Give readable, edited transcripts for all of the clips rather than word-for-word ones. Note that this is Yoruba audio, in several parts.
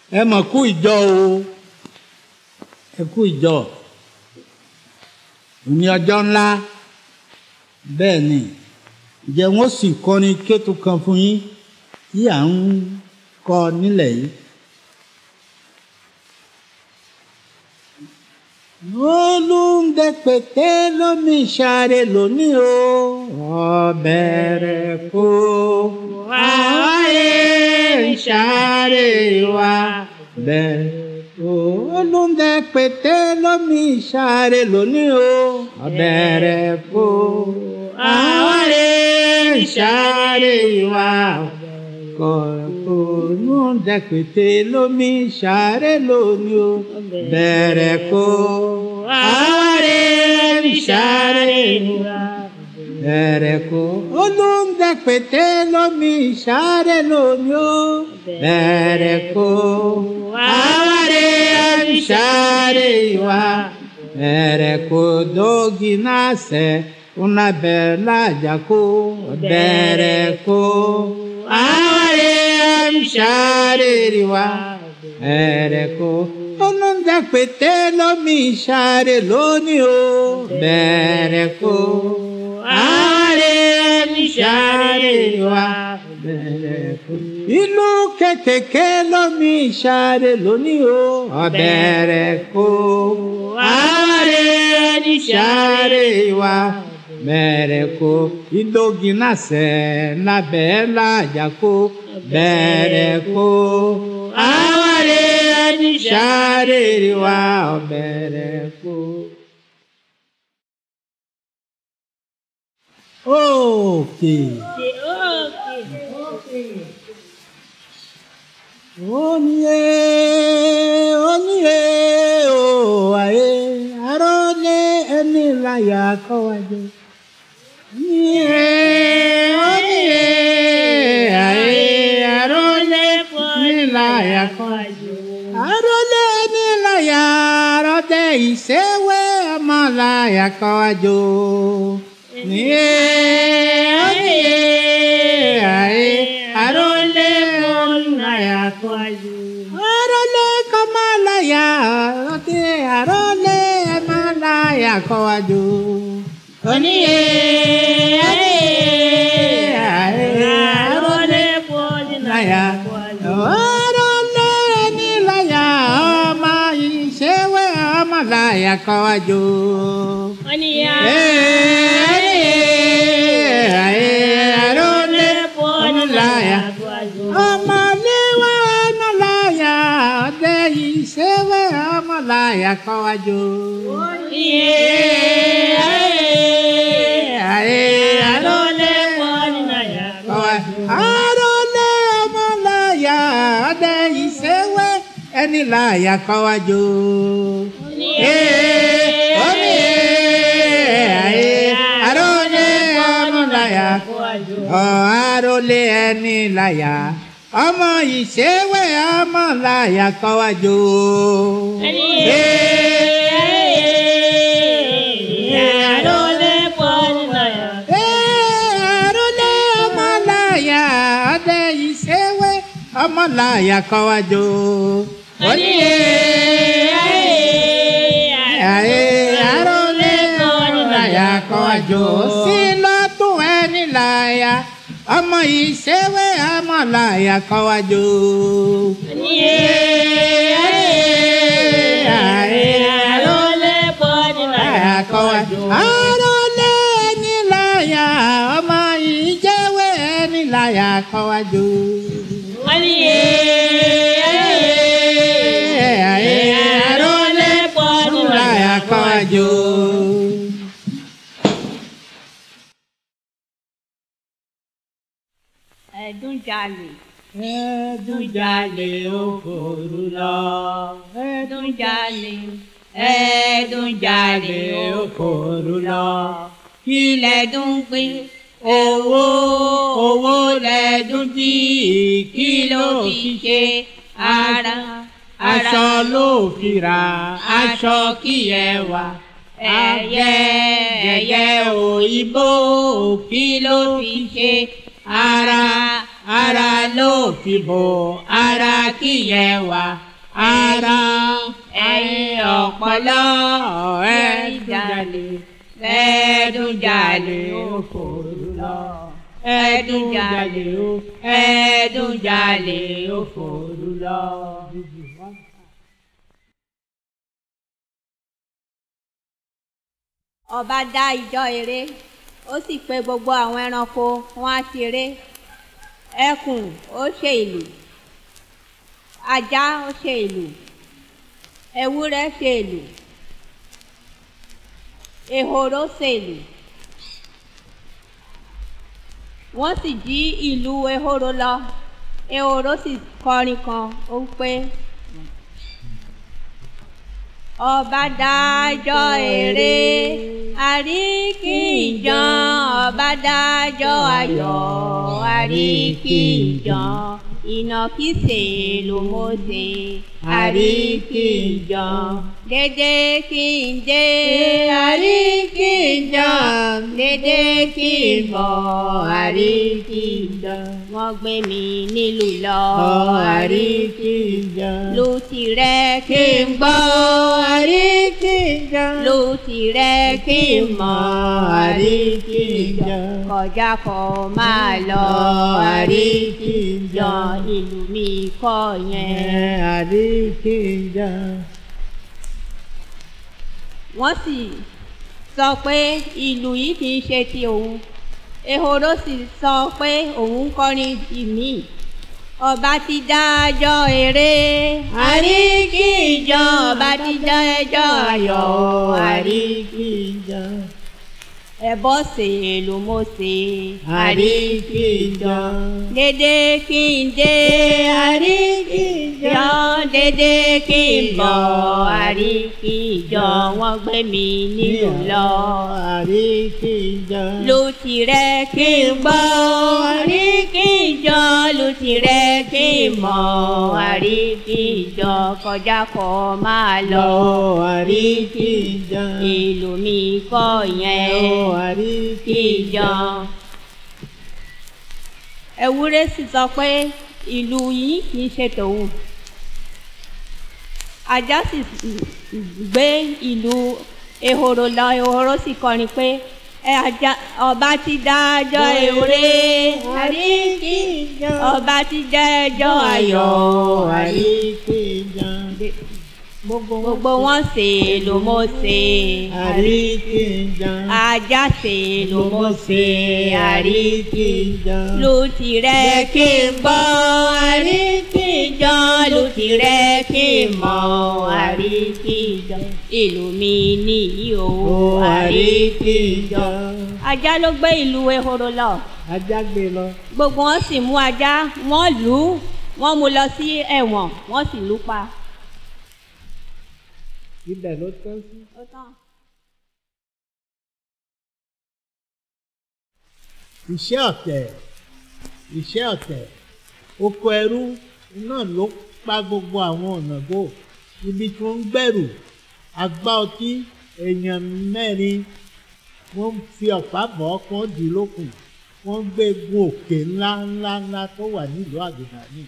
ẹ mọ̀ kú ìjọ o ẹ kú ìjọ ní ọjọ́ ńlá bẹ́ẹ̀ ni ǹjẹ́ wọ́n sì kọrin kétu kan fún yín tí à ń kọ nílẹ̀ yìí. Olùdẹ́pẹ̀tẹ́ lómi ṣàrè lónìí o ọ̀bẹ̀rẹ̀ kó àwáyé ṣàrè wa bẹ̀rẹ̀ kó. Olùdẹ́pẹ̀tẹ́ lómi ṣàrè lónìí o ọ̀bẹ̀rẹ̀ kó àwáyé ṣàrè wa olùdẹ́pẹ̀tẹ́ lómi ṣàrè lónìí o bẹ̀rẹ̀ kó àwáyé ṣàrè wa bẹ̀rẹ̀ kó. Olùdẹ́pẹ̀tẹ́ lómi ṣàrè lónìí o bẹ̀rẹ̀ kó àwáyé ṣàrè wa bẹ̀rẹ̀ kó dógínà sẹ́ una bella jaco bẹ̀rẹ̀ kó àwáyé ṣàrè wa bẹ̀rẹ̀ kó. Olùdẹ́pẹ̀tẹ́ lómi ṣàrè lónìí o bẹ̀rẹ̀ kó àwáyé ṣàrè wa bẹ̀rẹ̀ kó. Ìlú kékèké lómi ṣàrè lónìí o bẹ̀rẹ̀ kó àwáyé ṣàrè wa bẹ̀rẹ̀ kó. Ìdógínà sẹ́ lábẹ́ lájàkó bẹ̀rẹ̀ kó àwáyé ṣàrè wa bẹ̀rẹ̀ kó. Okay. Oníye o ayé àròlé ẹni láyà kọ́wájú. Oníye ayé àròlé ẹni láyà kọ́wájú. Àròlé ẹni láyà àròdé ìṣèwé ọmọ láyà kọ́wájú. Oníye ayé àròlé ẹni láyà kọ́wájú. Àròlé kọ́málàyà àròdé àròlé ẹni láyà kọ́wájú. Oníye àròlé láyà àròlé ẹni láyà ọmọ ìṣèwé ọmọ láyà kọ́wájú. Oníye àròlé láyà ọmọ léwé ọmọ láyà ọdẹ ìṣèwé ọmọ láyà kọ́wájú. Oníye àròlé láyà kọ́wájú. Àròlé ọmọ láyà ọdẹ ìṣèwé ẹni láyà kọ́wájú. Àròlé ọmọ láyà àròlé ẹni láyà ọmọ ìṣèwé ọmọ láyà kọ́wájú. Àròlé ọmọ láyà ọdẹ ìṣèwé ọmọ láyà kọ́wájú. Oníye àròlé ọmọ láyà kọ́wájú. Sí lọ́tún ẹni láyà ọmọ ìṣèwé ọmọ láyà kọ́wájú. Oníye àròlé láyà kọ́wájú. Àròlé ẹni láyà ọmọ ìṣèwé ẹni láyà kọ́wájú. Oníye àròlé láyà kọ́wájú. Ẹ̀dúnjalè. Ẹ̀dúnjalè ó fòru lọ. Ẹ̀dúnjalè. Ẹ̀dúnjalè ó fòru lọ. Kí lẹ̀dún pín? Owó lẹ̀dún jí. Kí ló fi ṣe? Ara. Aṣọ ló fi ra aṣọ kí ẹ wà. Ẹyẹ òyìnbó. Kí ló fi ṣe? Ara ara ló fi bò ara kíyẹ wá ara ẹ̀yin ọ̀pọ̀lọ́ ẹ̀ẹ́dúnjalè ẹ̀ẹ́dúnjalè ó fòrú lọ ẹ̀ẹ́dúnjalè ó ẹ̀ẹ́dúnjalè ó fòrú lọ. Ọba dá ìjọ eré ó sì pe gbogbo àwọn ẹranko wọn á ṣeré ẹkùn ó ṣe ìlù ajá ó ṣe ìlù ewúrẹ́ ṣe ìlù ehoro ṣe ìlù wọ́n sì jí ìlù ehoro lọ ehoro sì kọrin kan ó pé ọba dájọ́ eré àríkìnjàn ọba dájọ́ ayọ̀ àríkìnjàn ìnàkísè ló mọ̀ọ́sẹ̀ àríkìnjàn dédé kí n dé àríkìnjàn dédé kí n bọ̀ àríkìnjàn wọ́n gbé mi nílùú lọ àríkìnjàn lù tirẹ̀ kí n gbọ́ àríkìnjàn lù tirẹ̀ kí n mọ̀ àríkìnjàn kọjá kọ máa lọ àríkìnjàn ìlú mi kọ́ yẹn àríkìnjàn. Wọ́n sì sọ pé ìlù yìí kì í ṣe ti òun ehoro sì sọ pé òun ń kọrin ìmí ọba ti dájọ́ eré àríkìnjàn ọba ti dájọ́ ayọ̀ àríkìnjàn ẹbọ ṣe ló mọ̀ ṣe àríkìnjàn dédé kí n dé àríkìnjàn dédé kí n bọ̀ àríkìnjàn wọ́n gbé mi nílùú lọ àríkìnjàn lù tirẹ̀ kí n gbọ́ àríkìnjàn lù tirẹ̀ kí n mọ̀ àríkìnjàn kọjá kọ máa lọ àríkìnjàn ìlú mi kọ́ yẹn àríkìnjàn. Ewúrẹ́ sì sọ pé ìlú yìí kì í ṣe tòun ajá sì gbé ìlú ehoro lọ ehoro sì kọrin pé ajá ọba ti dájọ́ ewúrẹ́ àríkìnjàn ọba ti dájọ́ ayọ̀ àríkìnjàn. Gbogbo wọn ṣe ló mọ̀ ṣe àríkìnjàn ajá ṣe ló mọ̀ ṣe àríkìnjàn lù tirẹ̀ kí n gbọ́ àríkìnjàn lù tirẹ̀ kí n mọ̀ àríkìnjàn ìlú mi nìyí o àríkìnjàn. Ajá ló gbé ìlú ehoro lọ. Ajá gbé lọ. Gbogbo wọn sì mú ajá wọ́n lù ú wọ́n mú lọ sí ẹ̀wọ̀n wọ́n sì lù ú pa. Ibẹ̀ ló tán sí. Ó tán. Iṣẹ́ ọ̀tẹ̀ oko ẹrú náà ló pa gbogbo àwọn ọ̀nà bò ibi tí wọ́n ń gbẹ̀rù agbá ọtí èèyàn mẹ́rin wọ́n fi ọ̀pá bọ̀ ọ́ kán dì í lókun wọ́n gbé gun òkè ńlá tó wà nílùú Àgùdàní.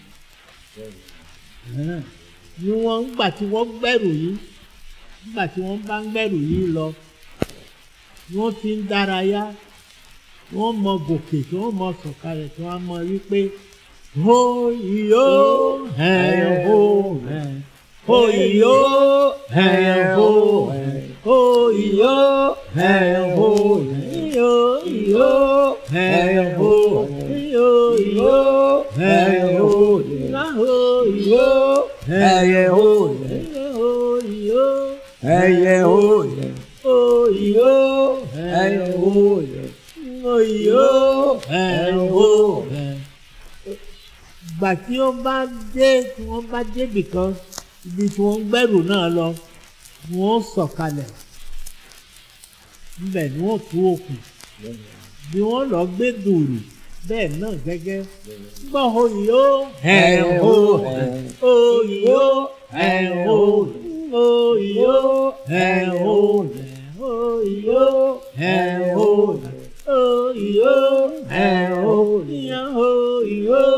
Ni wọ́n gbà tí wọ́n gbẹ̀rù yìí nígbà tí wọ́n bá ń gbẹ̀rù yìí lọ wọ́n fi ń dárayá wọ́n mọ gòkè tí wọ́n mọ sọ̀kalẹ̀ tí wọ́n mọ wípé ho ìyó ẹ̀ ho ẹ̀ ho ìyó ẹ̀ ho ẹ̀ ho ìyó ẹ̀ ho ẹ̀ ìyó ìyó ẹ̀ ho ẹ̀ ìyó ìyó ẹ̀ ho ẹ̀ ho ìyó ẹ̀ ho ẹ̀ ho ìyó ẹyẹ òòyẹ òyìó ẹyẹ òòyẹ òyìó ẹyẹ òòyẹ. Ìgbà tí wọ́n bá débì kan ibi tí wọ́n ń gbẹ́rù náà lọ wọ́n sọ̀kalẹ̀ níbẹ̀ ni wọ́n tú òkun bí wọ́n lọ gbé dùrù bẹ́ẹ̀ náà gẹ́gẹ́ gbọ́ òyìó ẹyẹ òòyẹ òyìó ẹyẹ òòyẹ. Òyìó ẹ̀ òòyẹ òyìó ẹ̀ òòyẹ òyìó ẹ̀ òòyẹ òyìó.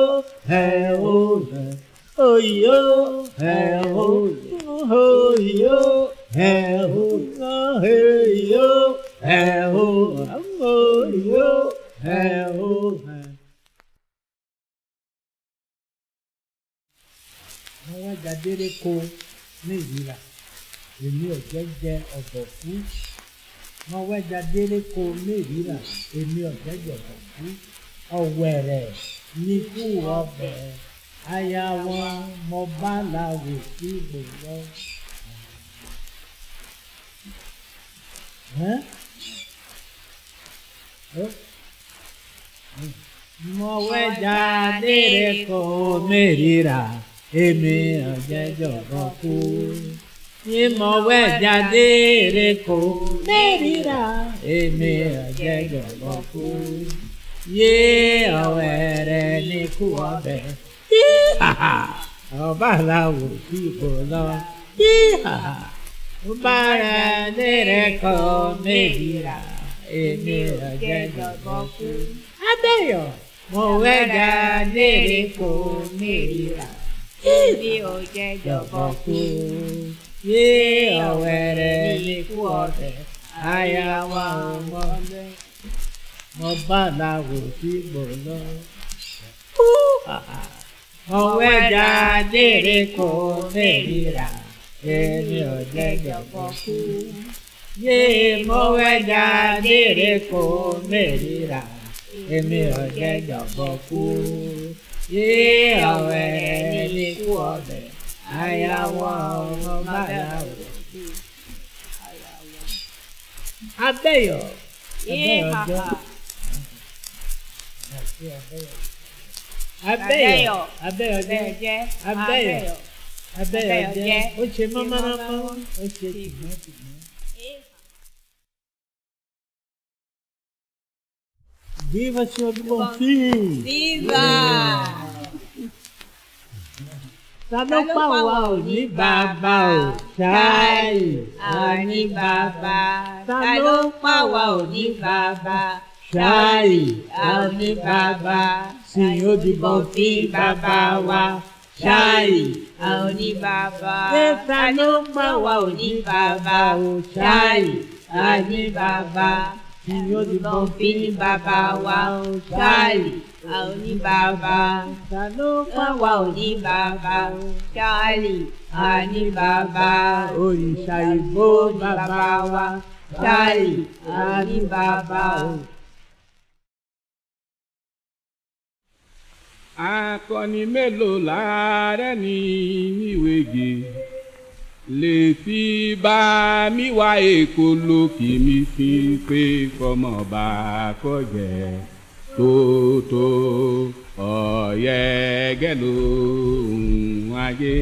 Wọ́n wá jadere ko ní ìlera èmi ò jẹ́ jẹ ọ̀bọ̀kú. Wọ́n wá jadere ko ní ìlera èmi ò jẹ́ jẹ ọ̀bọ̀kú. Ọ̀wẹ̀rẹ̀ ní kú ọbẹ̀ aya wọn mo bá làwò sí ìgbòho. Mo wá jadere ko ní ìlera èmi ò jẹ́ jẹ ọ̀bọ̀kú. Mo wá jadere ko ní ìlera èmi ò jẹ́ jẹ ọ̀bọ̀kú. Yé ọ̀wẹ̀rẹ̀ ní kú ọbẹ̀ ọba làwò sí ìgbòho. Ọba rẹ̀ lérè kọ́ méjìlá èmi ò jẹ́ jẹ ọ̀bọ̀kú. Adéyọ̀ mo wá jadere ko méjìlá èmi ò jẹ́ jẹ ọ̀bọ̀kú. Yé ọ̀wẹ̀rẹ̀ ní kú ọbẹ̀ aya wa ọmọ mo bá làwò sí ìgbòho. Mo wá jadere ko méjìlá èmi ò jẹ́ jẹ ọ̀bọ̀kú. Yé mo wá jadere ko méjìlá èmi ò jẹ́ jẹ ọ̀bọ̀kú. Yé ọ̀wẹ̀rẹ̀ ní kú ọbẹ̀ aya wa ọmọ bá làwò. Abẹ́yọ̀ Abẹ́yọ̀ jẹ́ ó ṣe mọ́mọ́rọ́mọ́ ó ṣe tìmọ́tìmọ́. Viva Senhor do Bonfim! Viva! Ta ló pa wá ò ní bàbá ò ṣáì Àní bàbá. Ta ló pa wá ò ní bàbá ṣáì àní bàbá Senhor do Bonfim bàbá wa ṣáì Àní bàbá. Ta ló pa wá ò ní bàbá ò ṣáì àní bàbá Senhor do Bonfim bàbá wa ò ṣáì Àní bàbá. ta ló pa wá Àwa ò ò ní bàbá. Ṣáàlì. Àní bàbá. òrìṣà Ìgbò bàbá wa Ṣáàlì. Àní bàbá. Akọni mélòó láàárẹ̀ ní níwèé lè fi bá mi wá èkó lókè mi fi pé fọmọ bá kọjẹ tótó ọ̀yẹ́gẹ́ lóhùn ayé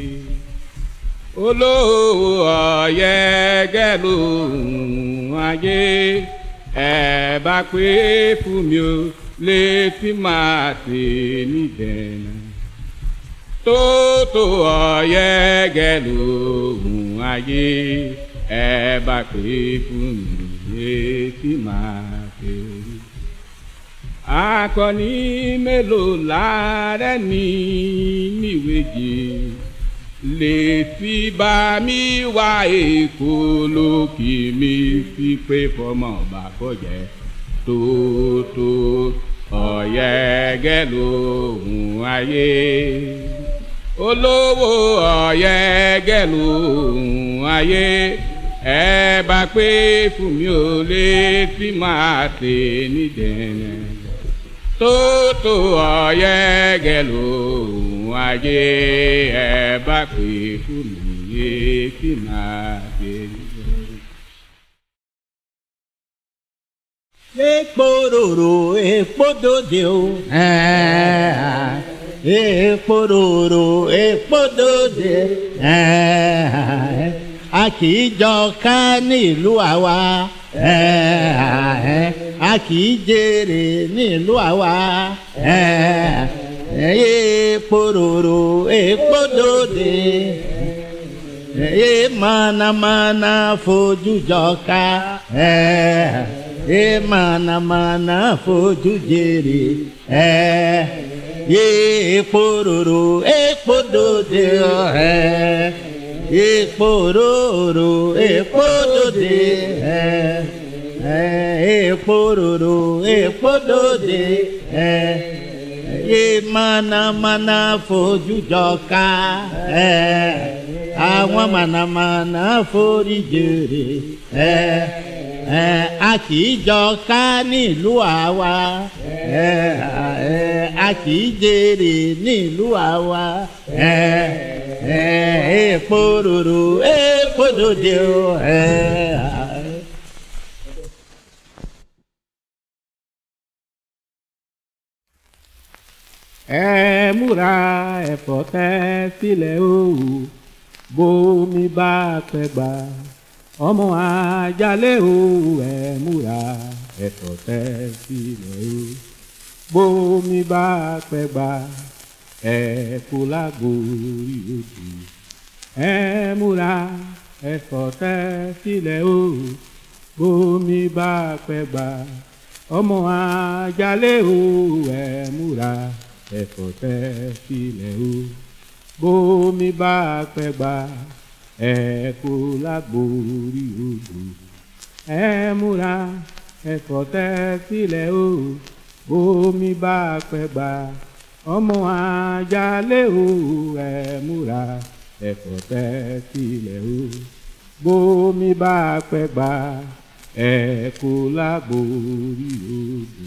olówó ọ̀yẹ́gẹ́ lóhùn ayé ẹ bá pé fún mi o lè fi máa tè nídẹ̀ẹ́nà tótó ọ̀yẹ́gẹ́ lóhùn ayé ẹ bá pé fún mi lè fi máa tè nídẹ̀ẹ́nà. Akọni mélòó láàárẹ̀ ní níwèjì lè fi bá mi wá èkó lókè mi fi pé fọmọ bá kọjẹ tótó ọ̀yẹ́gẹ́ lóhùn ayé olówó ọ̀yẹ́gẹ́ lóhùn ayé ẹ bá pé fún mi ò lè fi máa tè nídẹ̀ẹ́nẹ́ tótó ọ̀yẹ́gẹ́ lóhùn ayé ẹ bá pé fún mi lè fi máa tè nídẹ̀ẹ́nẹ́. Epo roro epo dòde o. Epo roro epo dòde. A kì í jọ ká nílùú àwa. A kì í jèrè nílùú àwa. Epo roro epo dòde. Mànàmáná fojú jọ ká. Mànàmáná fojú jèrè. Epo roro epo dòde. epo roro, epo dòde, epo roro, epo dòde, ye mànàmáná fojú jọká, àwọn mànàmáná forí jèrè, a kì í jọká nílùú àwa, a kì í jèrè nílùú àwa, epo roro, epo dòde o. Ẹ múra ẹ̀fọ́ tẹ́ sílẹ̀ o, bómi bá pẹ́ gbà ọmọ àjálẹ̀ o. Ẹ múra ẹ̀fọ́ tẹ́ sílẹ̀ o, bómi bá pẹ́ gbà ẹ̀kú lágbórí odò. Ẹ múra ẹ̀fọ́ tẹ́ sílẹ̀ o, bómi bá pẹ́ gbà ọmọ àjálẹ̀ o. Ẹ múra ẹ̀fọ́ tẹ́ sílẹ̀ o, bómi bá pẹ́ gbà ẹ̀kú lágbórí odò. Ẹ múra ẹ̀fọ́ tẹ́ sílẹ̀ o, bómi bá pẹ́ gbà ọmọ àjálẹ̀ o. Ẹ múra ẹ̀fọ́ tẹ́ sílẹ̀ o, bómi bá pẹ́ gbà ẹ̀kú lágbórí odò.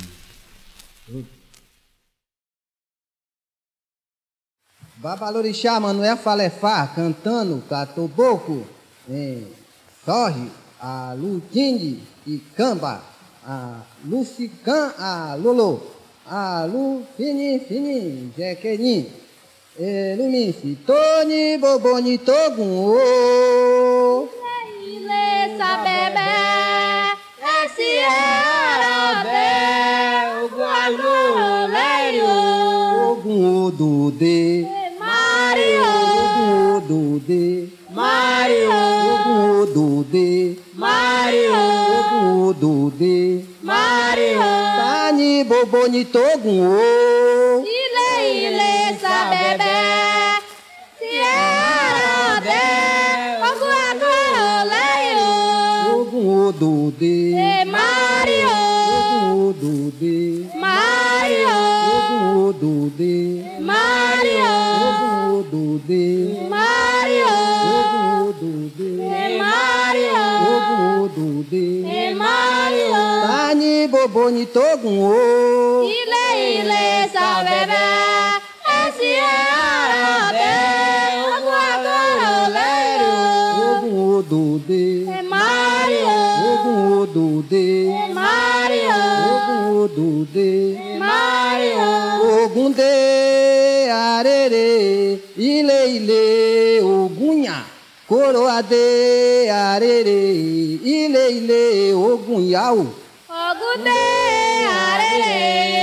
Babalorixá Manoel Falefá cantando Catoboco, Sorre, a Lutindi e Camba, a Lucicã, a Lolo, a Lu Fini Fini, Jequerim, Elumi Fitoni, Boboni Togun, o. Ile sabebe, esse é arabé, o gualu leiro, Ogun Odude, Mario, Ogun Odude, Mario, Ogun Odude, Mario, Ogun Odude, Mario, Tani Boboni Togun, o. ile sabebe, se é arabé, o gualu leiro, Ogun Odude, Mario, Ogun Odude, Mario, Ogun Odude, Mario, Ogun Odude, Mario, Ogun Odude, Mario, Ogun Odude, Mario, Tani Boboni Togun, o. ile sabebe, esse é arabé, o guagoleiro, Ogun Odude, Mario, Ogun Odude, Mario, Ogun Odude, Mario, Ogun de arere, ile Ogunha, coroa de arere, ile Ogun Yau. Ogude arere,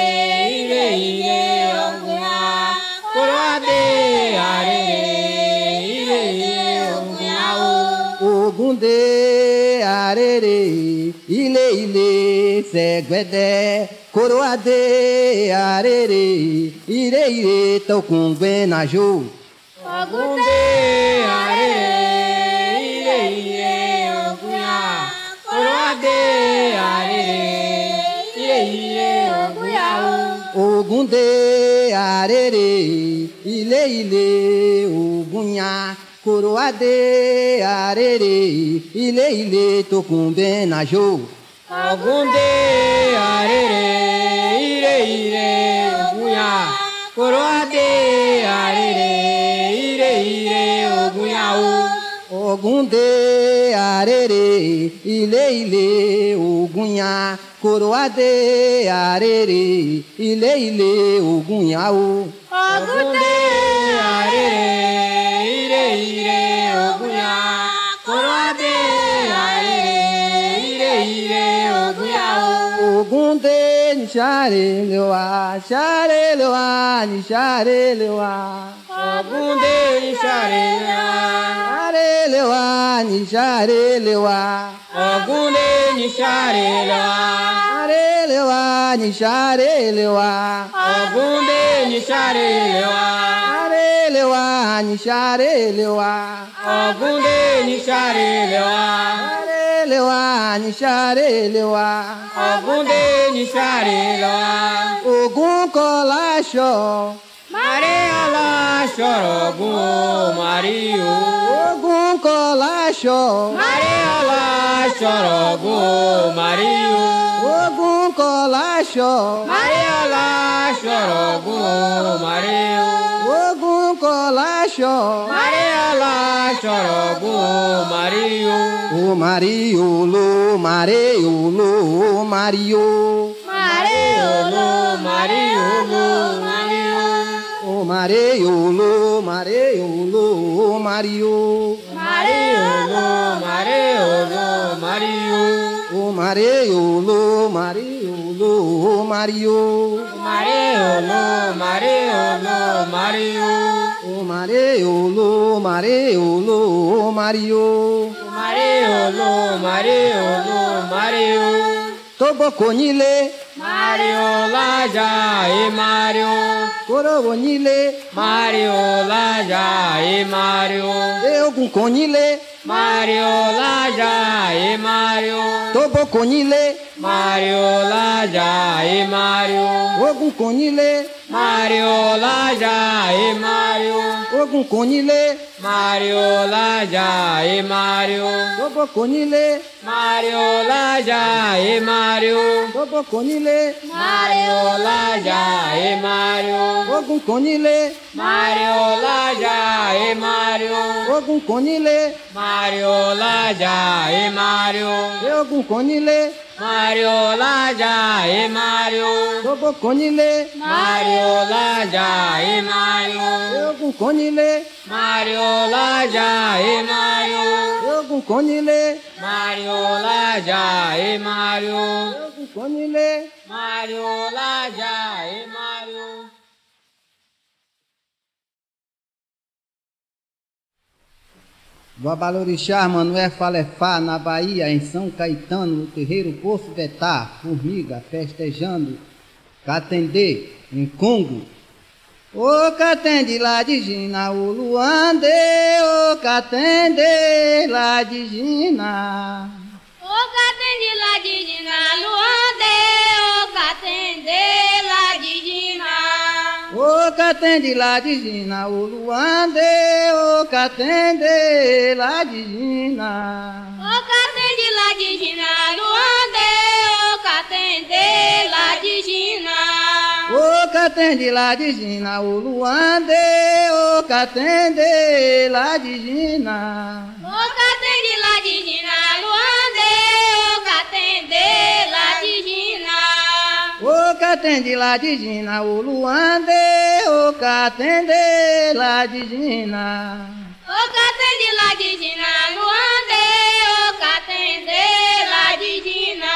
ile ogunya, coroade arere, ile ogunya o. Ogun de arere, ile Segbede, coroa de arere, ire Tocumbe Najo. Ogude arere, ile ogunya, coroade arere, ile ogunya o. Ogun de arere, ile Ogunha, coroa de arere, ile Tocumbe Najo. Ogunde arere, ile ogunya, coroade arere, ile ogunya o. Ogun de arere, ile Ogunha, coroa de arere, ile Ogunha o. Ogunde arere, ile ogunya, coroade arere, ile ogunya o. Ogun de nishare lewa, share lewa, nishare lewa. Ogunde nisharela, Share lewa, nishare lewa. Ogunde nisharela, Share lewa, nishare lewa. Ogunde nisharela, Share lewa, nishare lewa. Ogunde Nisharelewa. Sharelewa ni sharelewa. Ogunde Nisharelewa. Ògún kọ́ láṣọ. Maria la Shorogun Mario. Ògún kọ́ láṣọ. Maria la Shorogun Mario. Ògún kọ́ láṣọ. Maria la Shorogun Mario. Ògún kọ́ láṣọ. Maria la Shorogun Mario. O Mario lo Mario lo Mario. Mario lo Mario lo Mario. O Mario lo Mario lo Mario. Mario lo Mario lo Mario. O Mario lo Mario lo Mario. Mario lo Mario lo Mario. O Mario lo Mario lo Mario. Mario lo Mario lo Mario. Toboconile, Mario Laja e Mario. Coroonile, Mario Laja e Mario. Eugunconile, Mario Laja e Mario. Toboconile, Mario Laja e Mario. Ogunconile, Mario Laja e Mario. Ogunconile, Mario Laja e Mario. Toboconile, Mario Laja e Mario. Toboconile, Mario Laja e Mario. Ogunconile, Mario Laja e Mario. Ogunconile, Mario Laja e Mario. Eugunconile, Mario Laja e Mario. Toboconile, Mario Laja e Mario. Eugunconile, Mario Laja e Mario. Eugunconile, Mario Laja e Mario. Eugunconile. Mario Laja e Mario. Do Abalorixá, Manoel Falefá, na Bahia, em São Caetano, no terreiro Poço Betá, Formiga, festejando, Catendê, em Congo. Ô Catende lá de Gina, o Luande, ô Catende lá de Gina. O catende lá de Gina, Luande, o catende lá de Gina. Ô Catende lá de Gina, o Luande, ô Catende lá de Gina. O catende lá de Gina, Luande, o catende lá de Gina. Ô Catende lá de Gina, o Luande, ô Catende lá de Gina. O catende lá de Gina, Luande, o catende lá de Gina. Ô Catende lá de Gina, o Luande, ô Catende lá de Gina. O catende lá de Gina, Luande, o catende lá de Gina.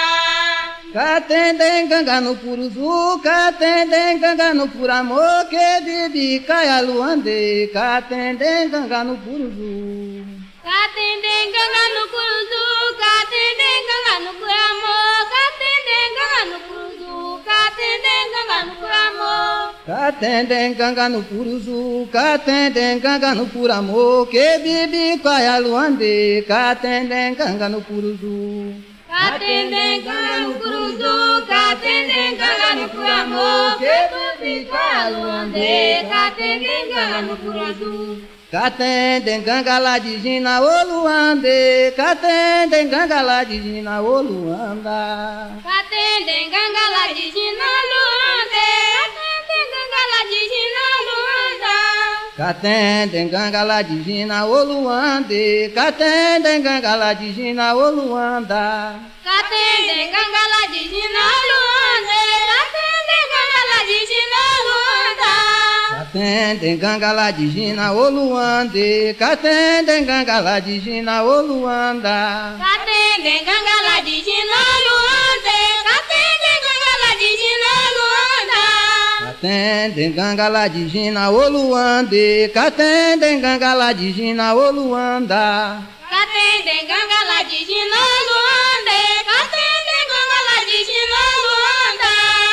Catende ganga no puruzu, Catende ganga no puramor, que bibi caia Luande, Catende ganga no puruzu. Catende ganga no curuzu, catende ganga no curamo, catende ganga no curuzu, catende ganga no curamo. Catende ganga no puruzu, Catende ganga no puramor, que bibi caia Luande, Catende ganga no puruzu. Catende ganga no curuzu, catende ganga no curamo, que bibi caia Luande, catende ganga no curuzu. Catende ganga lá de Gina, ô Luande, Catende ganga lá de Gina, ô Luanda. Catende ganga lá de Gina, Luande, catende ganga lá de Gina, Luanda. Catende ganga lá de Gina, ô Luande, Catende ganga lá de Gina, ô Luanda. Catende ganga lá de Gina, Luande, catende ganga lá de Gina, Luanda. Catende ganga lá de Gina, ô Luande, Catende ganga lá de Gina, ô Luanda. Catende ganga lá de Gina, Luande, catende ganga lá de Gina, Luanda. Catende ganga lá de Gina, ô Luande, Catende ganga lá de Gina, ô Luanda. Catende ganga lá de Gina, Luande, catende ganga lá de Gina, Luanda.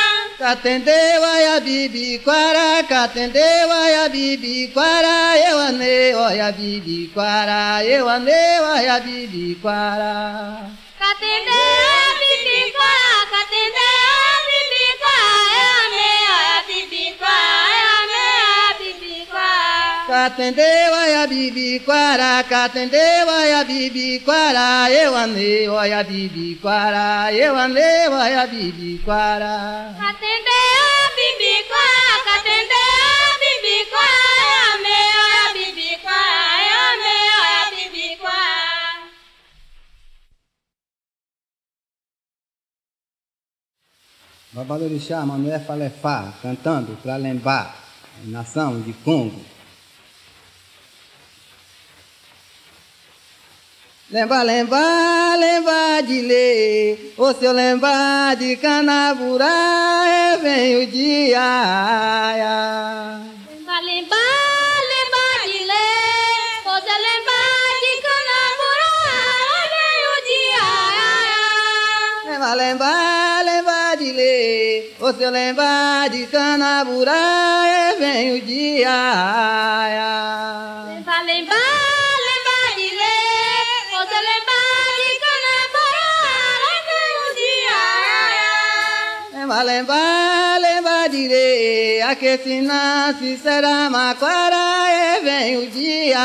Catendeu a bibiquara, catendeu a bibiquara, eu anei, olha bibiquara, eu anei, olha bibiquara. Catendeu a bibiquara, catendeu a bibiquara, eu amei a bibiquara, eu amei a bibiquara. Catendeu a bibiquara, catendeu a bibiquara, eu anei, olha bibiquara, eu anei, olha bibiquara. Catendeu a bibiquara, catendeu a bibiquara, eu amei a bibiquara, eu amei a bibiquara. Babalorixá Manoel Falefá, cantando para lembrar a nação de Congo. Lembra, lembra, lembra de ler, ou se eu lembrar de Canaburá, vem o dia. Lembra, lembra, lembra de ler, você lembra de Canaburá, vem o dia. Lembra, lembra, lembra de ler, ou se eu lembrar de Canaburá, vem o dia. Lembra, lembra, lembra de ler, você lembra de Canaburá, vem o dia. Lembra, lembra, lembra de ler, que se nasce será Maquara, vem o dia.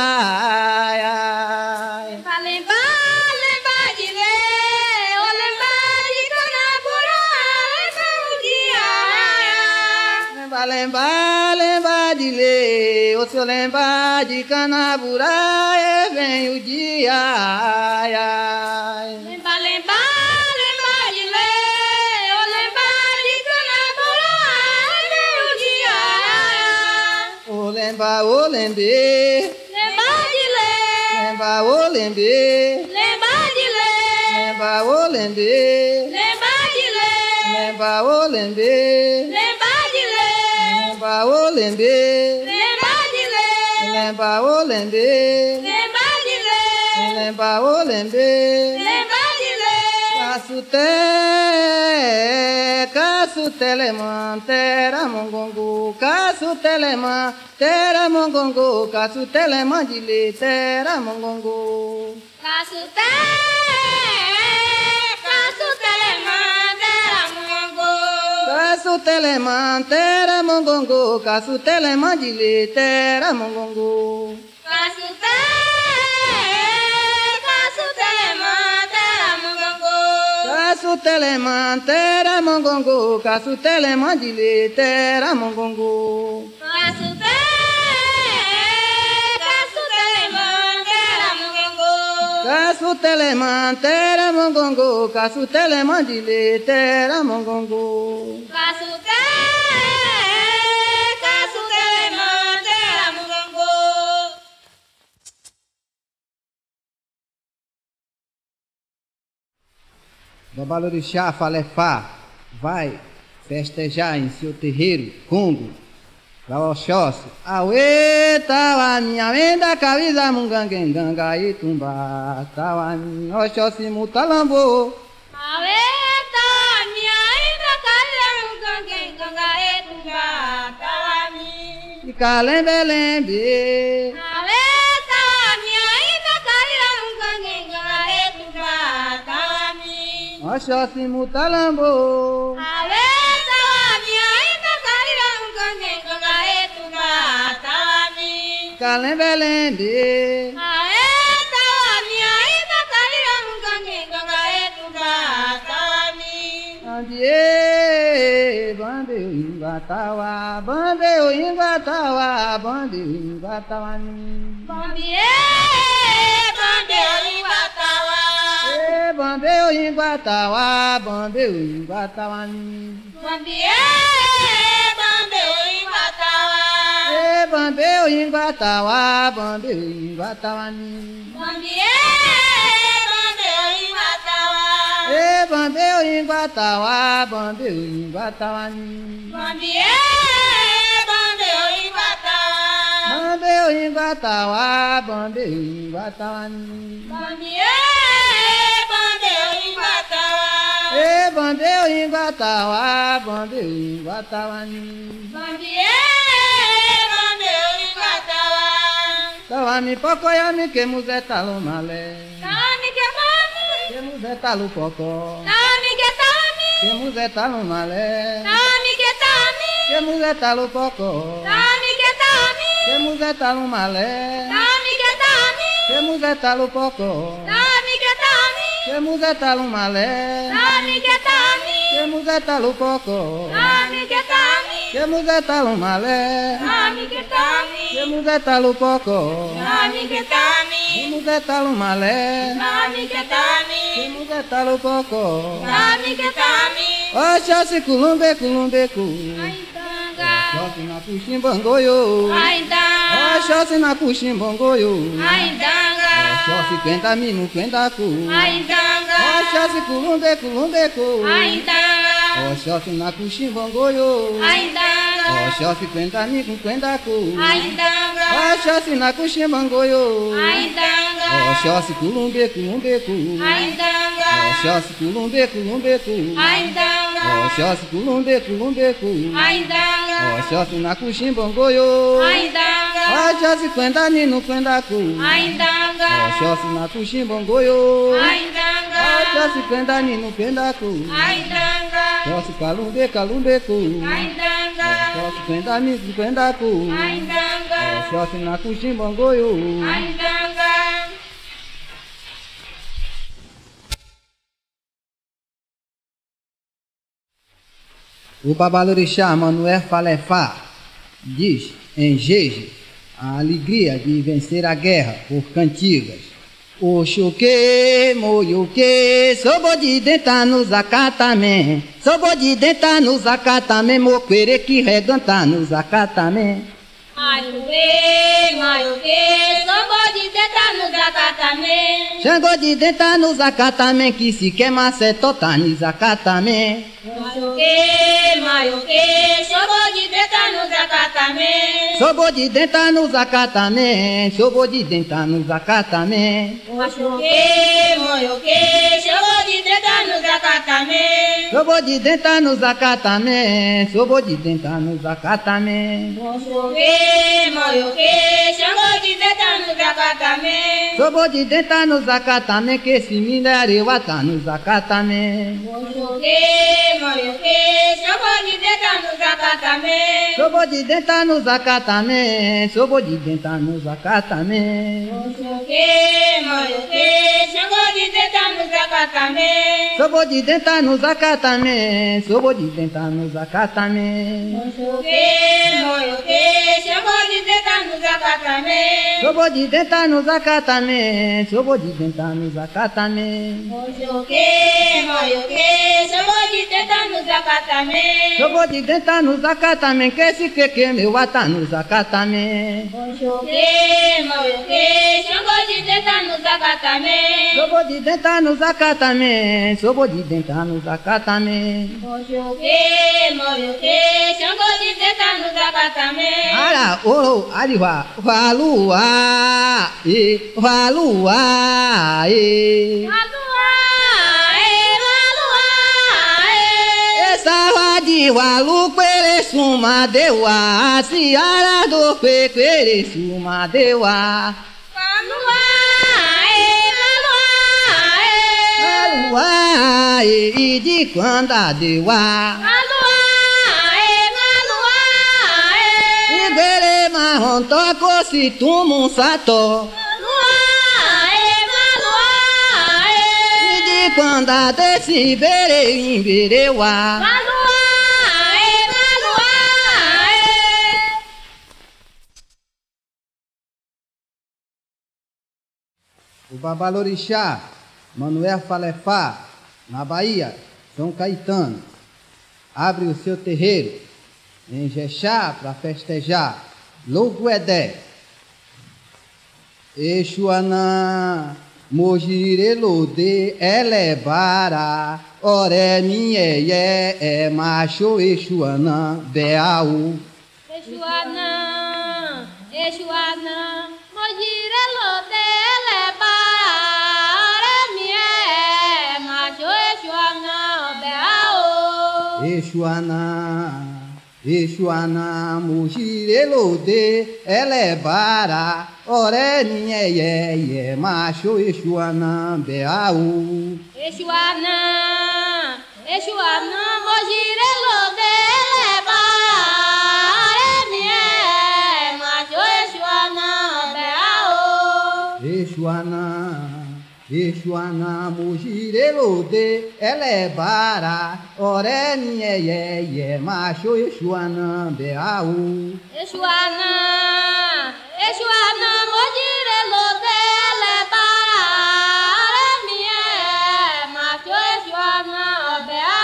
Lembra, lembra, lembra de ler, ou lembra de Canaburá, vem o dia. Lembra, lembra, lembra de ler, ou se eu lembrar de Canaburá, vem o dia. Lembra, lembra, lembra de ler, ou lembra de Canaburá, vem o dia. Ô lembra, ô lembrê, Lembra de ler, lembra, ô lembrê, lembra de ler, lembra, ô lembrê, lembra de ler, lembra, ô lembrê, lembra de ler, lembra, ô lembrê, lembra de ler, lembra, ô lembrê, lembra de ler, lembra, ô lembrê. lembra de ler. Caço telemã, tera mongongo, caço telemã, tera mongongo, caço telemã de lei, tera mongongo. Caço telemã, tera mongo. Caço telemã, tera mongongo, caço telemã de lei, tera mongongo. Caço telemã, tera mongo. Caço telemã, tera mongongo, caço telemã de lei, tera mongongo. Caço telemã, tera mongo. Caço telemã, tera mongongo, caço telemã de lei, tera mongongo. Caço telemã, tera mongo. Babalorixá Falefá vai festejar em seu terreiro, Congo, lá Oxóssi. Auê, tawa minha venda, camisa mungangenganga e tumba, tawa minha Oxóssi mutalambô. Aweta minha ida calha mugangue ganga etumba tawami. E calembe-lembe, Aweta minha ida calha mugange ganga etumba tawami. Oxóssi mutalambô. Aweta minha ida calha mugange ganga etumba tawami. Calembe-lembe, Aweta minha ida calha mugange ganga etumba tawami. Andie, bandeu ingatawa, bandeu ingatawa, bandeu ingatawa. Bambie, bambeu iwatawa. Bandeu ingatawa, bandeu ingatawa. Bambie, bambeu iwatawa. Bandeu ingatawa, bandeu ingatawa. Bambie, bambeu iwatawa. Bandeu ingatawa, bandeu ingatawa. Bambie, bambeu iwatawa. Bandeu ingatawa, bandeu ingatawa. Bambie, bambeu iwatawa. Bandeu bandeu em Guatauá, bandeu em Guatauani. Tawami pocoyami que museta lo malé. Que museta lo pocó. Que museta lo malé. Que museta lo pocó. Que museta lo malé. Que museta lo pocó. Que museta lo malé. Que museta lo pocó. Que museta lo malé. Que museta lo pocó. Que museta lo malé. Que museta lo pocó. Oxóssi culumbe culumbecu. Oxóssi na puximbangoio. Oxóssi na puximbangoio. Oxóssi quenta minu quenta cu. Oxóssi culumbe culumbecu. Oxóssi na puximbangoio. Oxóssi quenta minu quenta cu. Oxóssi na puximbangoio. Oxóssi culumbe culumbecu. Oxóssi culumbe culumbecu. Oxóssi culumbe culumbecu. Oxóssi na puximbangoio. Oxóssi quenta minu quenta cu. Oxóssi na puximbangoio. Oxóssi quenta minu quenta cu. Oxóssi calumbe calumbecu. Oxóssi quenta minu quenta cu. Oxóssi na puximbangoio. O babalorixá Manoel Falefá diz em Jeje a alegria de vencer a guerra por cantigas. Oxoque, moioque, sobo de dentro nos acatamém. Sobo de dentro nos acatamém, moquere que reganta nos acatamém. Xangô de dentro nos acatamém, que se queima setota nos acatamém. Sobo de dentro nos acatamém, sobo de dentro nos acatamém. Sobo de dentro nos acatamém, sobo de dentro nos acatamém. Sobo de dentro nos acatamém, que se minério ata nos acatamém. Sobo de dentro nos acatamém, sobo de dentro nos acatamém. Sobo de dentro nos acatamém, sobo de dentro nos acatamém. Sobo de dentro nos acatamém, sobo de dentro nos acatamém. Sobo de dentro nos acatamém, que se que meu ata nos acatamém. Sobo de dentro nos acatamém, sobo de dentro nos acatamém. Ara oro ariwa valua e valua e essa de valu quere suma dewa se ara do quere suma dewa valua e de quando a dewa Ibere marrom toco se tumo sato. E de quando a desse ibere imberewa. O babalorixá Manoel Falefá, na Bahia, São Caetano, abre o seu terreiro em Jexá para festejar Logo Edé. Exuanã, Mojirelo de Elebara, Ore Minhe é macho Exuanã, Beaú. Exuanã, Exuanã, Mojirelo de Elebara, Ore Minhe é macho Exuanã, Beaú. Exuana, mujirelode, elebara, oreni ye, macho Exuana, beau. Exuana, mojirelode, elebara, oreni ye, macho Exuana, beau. Exuana, mujirelode, elebara, oreni ye, macho Exuana, beau. Exuana, mojirelode, elebara, oreni ye, macho Exuana,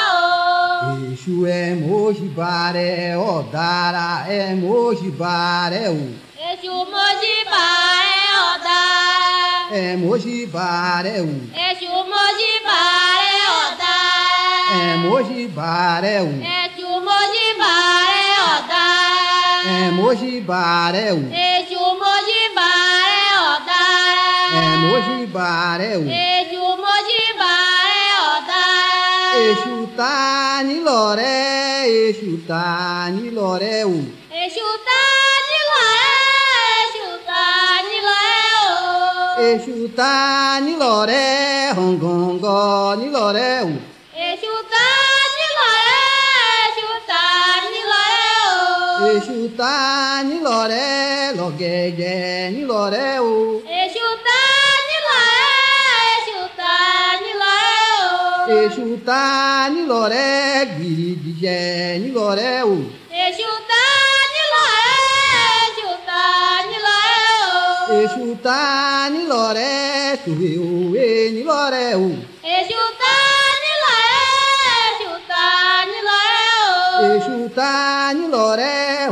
beau. Exu é mojibare, odara é mojibare, Exu mojibare, odara. é mojibare, Exu mojibare, odara. é mojibare, Exu mojibare, odara. é mojibare, Exu mojibare, odara. é mojibare, Exu mojibare, odara. Exu tá ni loré, Exu tá ni loré, Exu tá de loré, Exu tá de loré. Exu tá ni loré, rongongo ni loré, Exu tá de loré, Exu tá de loré. Exu tá ni loré, loguegue ni loré, Exu tá de loré, Exu tá de loré. Exu tá ni loré, guiridijé ni loré, Exu tá de loré, Exu tá de loré. Exu tá ni loré, suiuê ni loré, Exu tá de loré, Exu tá de loré. Exu tá ni loré,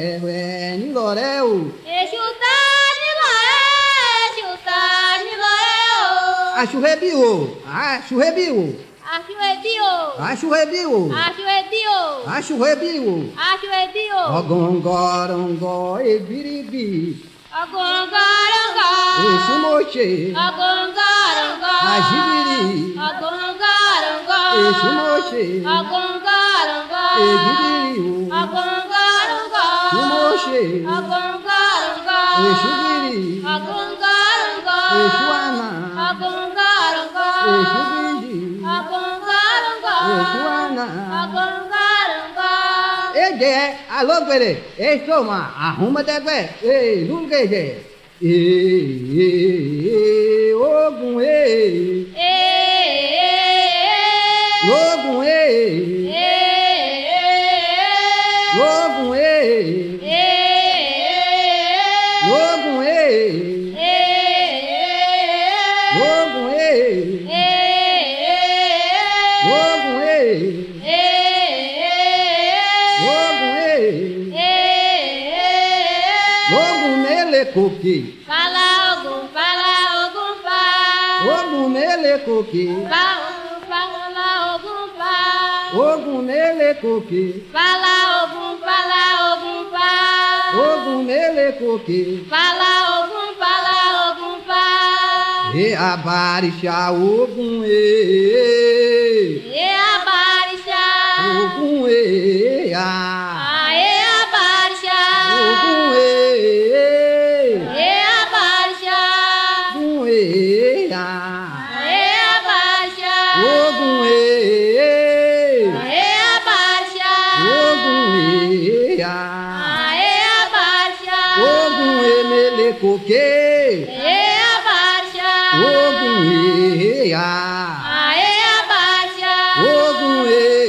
ué ni loré, Exu tá de loré, Exu tá de loré. Achurrebiu, achurrebiu, Achuedio, achurrebiu, achuedio, achurrebiu, achuedio. Ogongorongó, ebiribi, Agongaronga, Exu moche, agongaronga, agibiri, agongaronga, Exu moche, agongaronga, egibiriu, agongaronga, Exu moche, agongaronga, Exu biri, agongaronga, Exu ana, agongaronga, Exu bindi, agongaronga, Exu ana. agongaronga. Ege, alô, Guerê, toma, arruma degué, ei, lulgueje, Ogum, Logum, Logum, Logum, Logum, Logum, melecoque, Fala Ogum, fala Ogum, fala. Ogum, melecoque, Fala Ogum, fala. Ogum, melecoque, Fala Ogum, fala Ogum, fala. Ogum, melecoque, Fala Ogum, fala. e abarixá, Ogum, E a barixa, Ogum, aê a barixa, Ogum, e a barixa, Ogum, aê a barixa, Ogum, aê a barixa, Ogum, aê a barixa, Ogum, melecoque, aê a barixa, Ogum, aê a barixa, Ogum,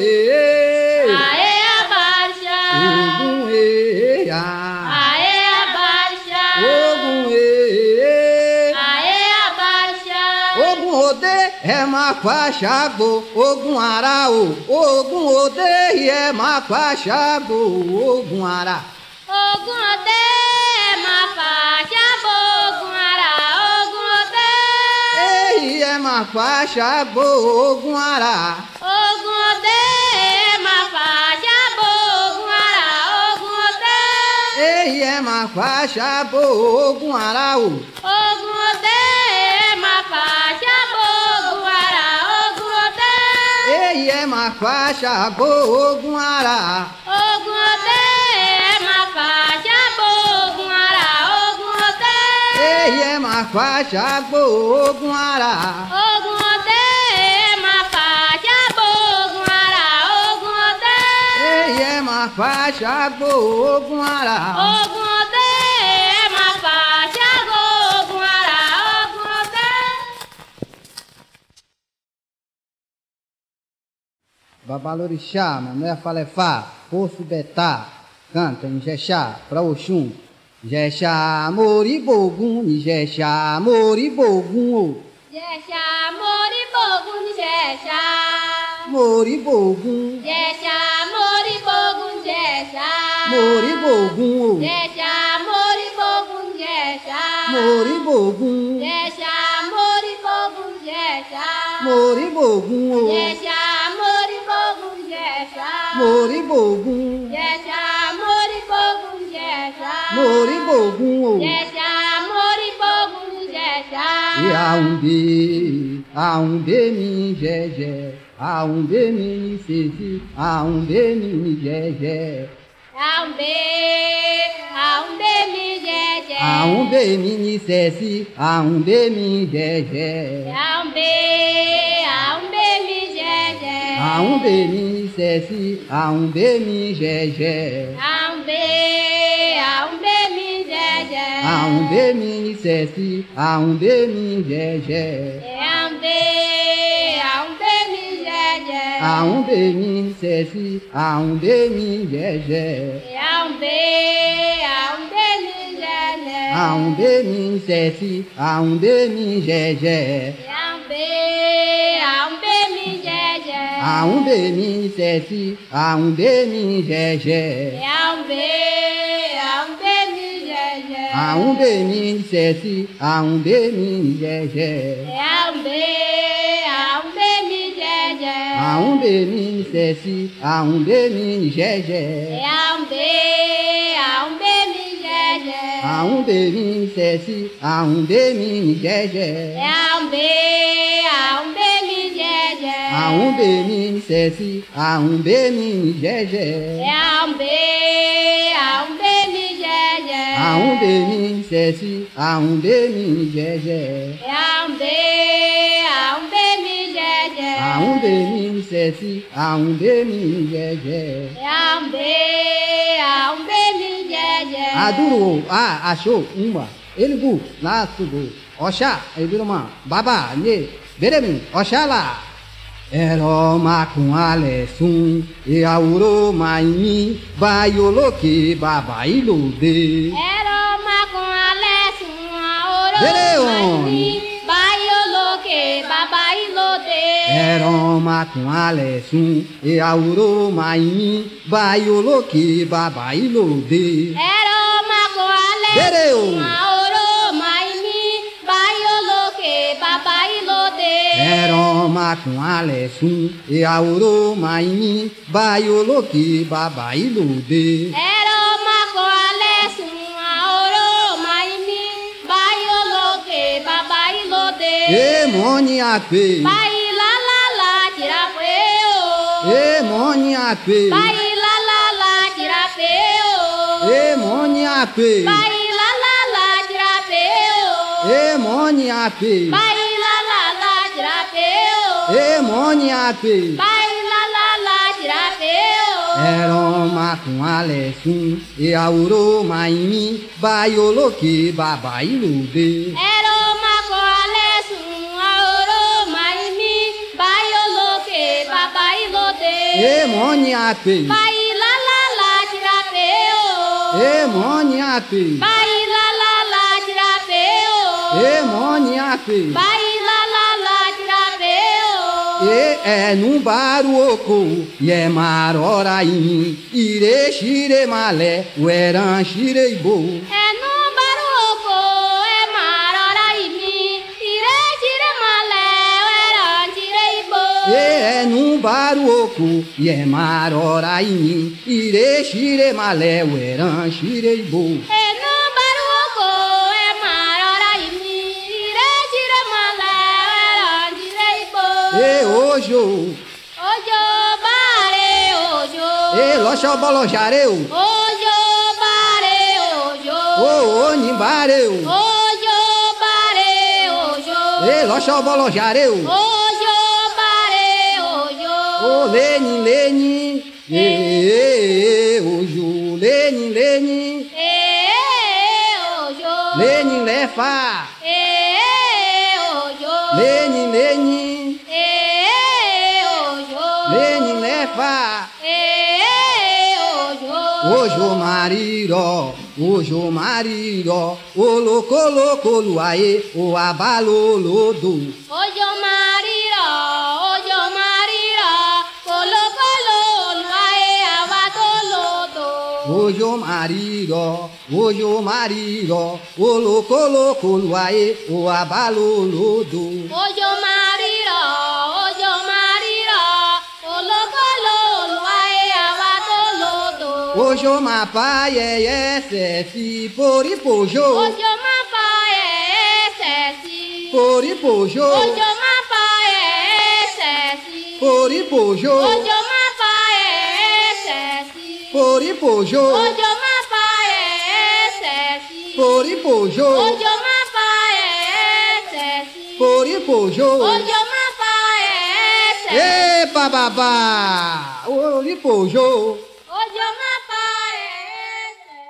aê a barixa, Ogum, aê a barixa, Ogum, aê a barixa. Ogum Ode é Maquaxago, Ogum Arau, Ogum Ode é Maquaxago, Ogum Ara. Ogum Ode, Mafaixa, Ogum Ara, Ogum Ode. Ei, é Maquaxago, Ogum Ara. Ogum Ode, Mafaixa, Ogum Ara, Ogum Ode. Ei, é Maquaxago, Ogum Arau. Ogum Ode, Mafaixa, Ogum Ara, Ogum Ode. Ei, é uma faixa, Ogun Ara. Ogun Ọdẹ ẹ máa fàájà bógun ara. Ogun Ọdẹ. Ei, é uma faixa, Ogun Ara. Ogun Ọdẹ ẹ máa fàájà bógun ara. Ogun Ọdẹ. Ei, é uma faixa, Ogun Ara. Ogun Ọdẹ ẹ máa fàájà bógun ara. Ogun Ọdẹ. Babalorixá, Manoel Falefá, Poço Betá, canta em Jexá, pra Oxum. Jexá, Moribogum, Jexá, Moribogum, Jẹ̀ṣà Moribogun ní Jẹ̀ṣà. Moribogum, Jẹ̀ṣà Moribogun Jẹ̀ṣà. Moribogum, Jẹ̀ṣà Moribogun Jẹ̀ṣà. Moribogum, Jẹ̀ṣà Moribogun Jẹ̀ṣà. Moribogum, Jẹ̀ṣà Moribogun Jẹ̀ṣà. Moribogum, Jẹ̀ṣà Moribogun Jẹ̀ṣà. Moribogum, Jẹ̀ṣà Moribogun Jẹ̀ṣà. e aumbe mi jejé, aumbe mi sesi, aumbe mi jejé, Aumbe mi jẹjẹ. aumbe mi sesi, aumbe mi jejé, Aumbe mi jẹjẹ. aumbe mi sesi, aumbe mi jejé, Aumbe mi jẹjẹ. aumbe mi sesi, aumbe mi jejé, Aumbe mi jẹjẹ. aumbe mi sesi, aumbe mi jejé. Aumbe mi jẹjẹ. Aumbe mi sesi, aumbe mi jejé. Aumbe mi jẹjẹ. Aumbe mi sesi, aumbe mi jejé. Aumbe mi jẹjẹ. Aumbe mi sesi, aumbe mi jejé. Aumbe mi jẹjẹ. Aumbe mi sesi, aumbe mi jejé. Aumbe mi jẹjẹ. Aumbe mi sesi, aumbe mi jejé. Aumbe mi jẹjẹ. Aumbe mi sesi, aumbe mi jejé. Aumbe mi jẹjẹ. Aumbe mi sesi, aumbe mi jejé. Aumbe mi jẹjẹ. Aumbe mi sesi, aumbe mi jejé. Aumbe mi jẹjẹ. Aduro, achou uma. Ele bu, lá subo. Oxá, ele virou uma. Baba, ne, beremi, oxalá. Ero macum alessum, e auro maimi, baioloque, baba ilude. Ẹ̀rọ makun alẹ́ sùn àhóró Beleone. báyọ̀ lókè bàbá ìlóde. Ero macum alessum, e auro maimi, baioloque, baba ilude. Ẹ̀rọ makun alẹ́ Bereo. sùn àhóró màìmí báyọ̀ lókè bàbá ìlóde. Ero macum alessum, e auro maimi, baioloque, baba ilude. Ẹ̀rọ makun alẹ́ sùn àhóró màìmí báyọ̀ lókè bàbá ìlóde. E moniaque, Báyìí lálálà jìrà pé o. e moniaque, Báyìí lálálà jìrà pé o. e moniaque, Báyìí lálálà jìrà pé o. e moniaque, Báyìí lálálà jìrà pé o. e moniaque. Báyìí lálálà jìrà pé o. Ero macum alessum, e auro maimi, baioloque, baba ilude. Ẹ̀rọ makọ̀ alẹ́ sùn àhóró màìmí báyọ̀ lókè bàbá ìlóde. E moniaque, Báyìí lálálà jìrà pé o. e moniaque, Báyìí lálálà jìrà pé o. e moniaque. Báyìí lálálà jìrà pé o. E num baruoco, e é maroraim, ire xire malé, o eran xireibo. Ẹnu bárò oko ẹ máa rọra ìmí. Ìrẹ́jìrẹ́ malẹ̀ ẹ̀rọ jìrẹ́ ìbò. E num baruoco, e é maroraim, ire xire malé, o eran xireibo. Ẹnu bárò oko ẹ máa rọra ìmí. Ìrẹ́jìrẹ́ malẹ̀ ẹ̀rọ jìrẹ́ ìbò. E ojo, Ojo E loxo bolojareu. Ojo bare ojo. O nimbareu. Ojo bare ojo. E loxo bolojareu. Ojo bare ojo. O Lenin, Lenin. Ojo. Lenin, Lenin. Ojo. Lenin lefa. Ojo. Lenin, Lenin. Ojo. Lenin lefa. Ojo mariro, ojo mariro, o loco loco luaê, o abalolodo. Ojo mariro, colo colo, luae abatolodo. Ojo mariro, o loco loco luaê, o abalolodo. Ojo mariro, colo colo, luae abatolodo. Ojo mapaie esse poripojo. Ojo mapae sesi. Poripojo. Ojo mapae sesi. Poripojo. Ojo mapae sesi. Poripojo. Ojo mapae sesi. Poripojo. Ojo mapae sesi. Poripojo. Ojo mapae sesi. Epa babá, oripojo. Ojo mapae sesi.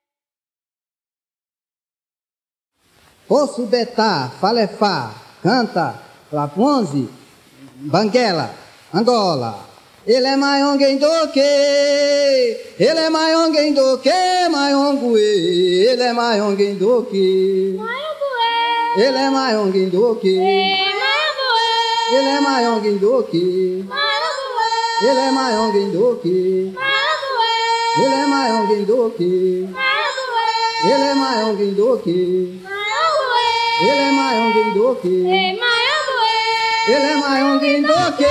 Poço Betá, Falefá, Canta, Laponze, Banguela, Angola. Ele é maior do que, ele é maior do que, Maiongue. Ele é maior do que, ele é maior do que, ele é maior do que, ele é maior do que, ele é maior do que, ele é maior do que, ele é maior do que, ele é maior do que, ele é maior do que,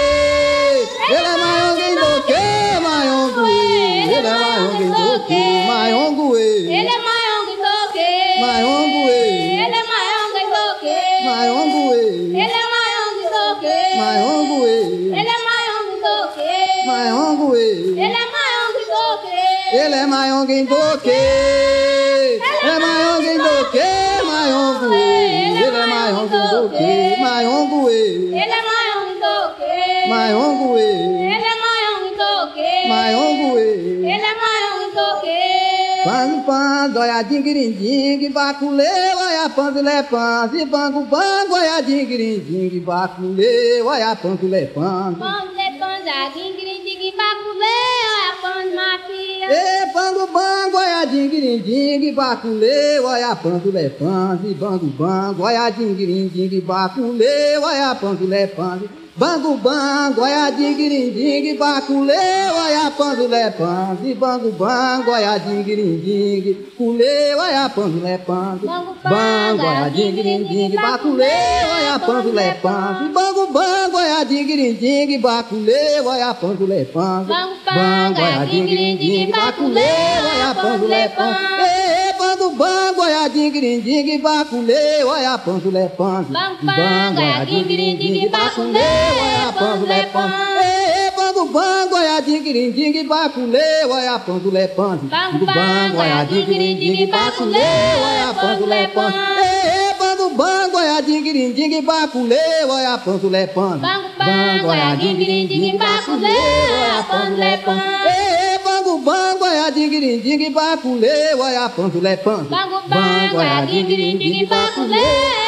Maiongue. Ele é maior do que, Maiongue. Ele é maior do que. Maiongue. Ele é maior do que. Maiongue. Ele é maior do que. Maiongue. Ele é maior do que. Maiongue. Ele é maior do que. Ele é maior do que, é maior do que, Maiongue. Ele é maior do que, Maiongue. Ele é maior do que. Maiongue. Ele é maior do que. Maiongue. Ele é maior do que. Pango, pango, olha dingue, bacule, olha pango, lepanze, bango, bango, olha dingue, bacule, olha pango, lepanze. Vamos lepanza, dingue, bacule, a pães mafia. E pango, bango, olha dingue, bacule, olha pango, lepanze, bango, bango, olha dingue, bacule, olha pango, lepanze. Bango, bango, olha dingue, bacule, olha pango, lepanze, bango, bango, olha dingue, cule, olha pango, lepanze. Bango, olha dingue, bacule, olha pango, lepanze. Bango, bango, olha dingue, bacule, olha pango, lepanze. Bango, olha dingue, bacule, olha pango, lepanze. Bango, bango, olha dingue, bacule, olha pango, lepanze. Bango, olha dingue, bacule, olha pango, lepanze. Bango, bango, olha dingue, bacule, olha pango, lepanze. Bango, bango, olha dingue, bacule, olha pango, lepanze. Bango, bango, olha dingue, bacule, olha pango, lepanze. Bango, olha dingue, bacule, olha pango, lepanze. Bango, bango, olha dingue, bacule, olha pango, lepanze. Bango, olha dingue, bacule,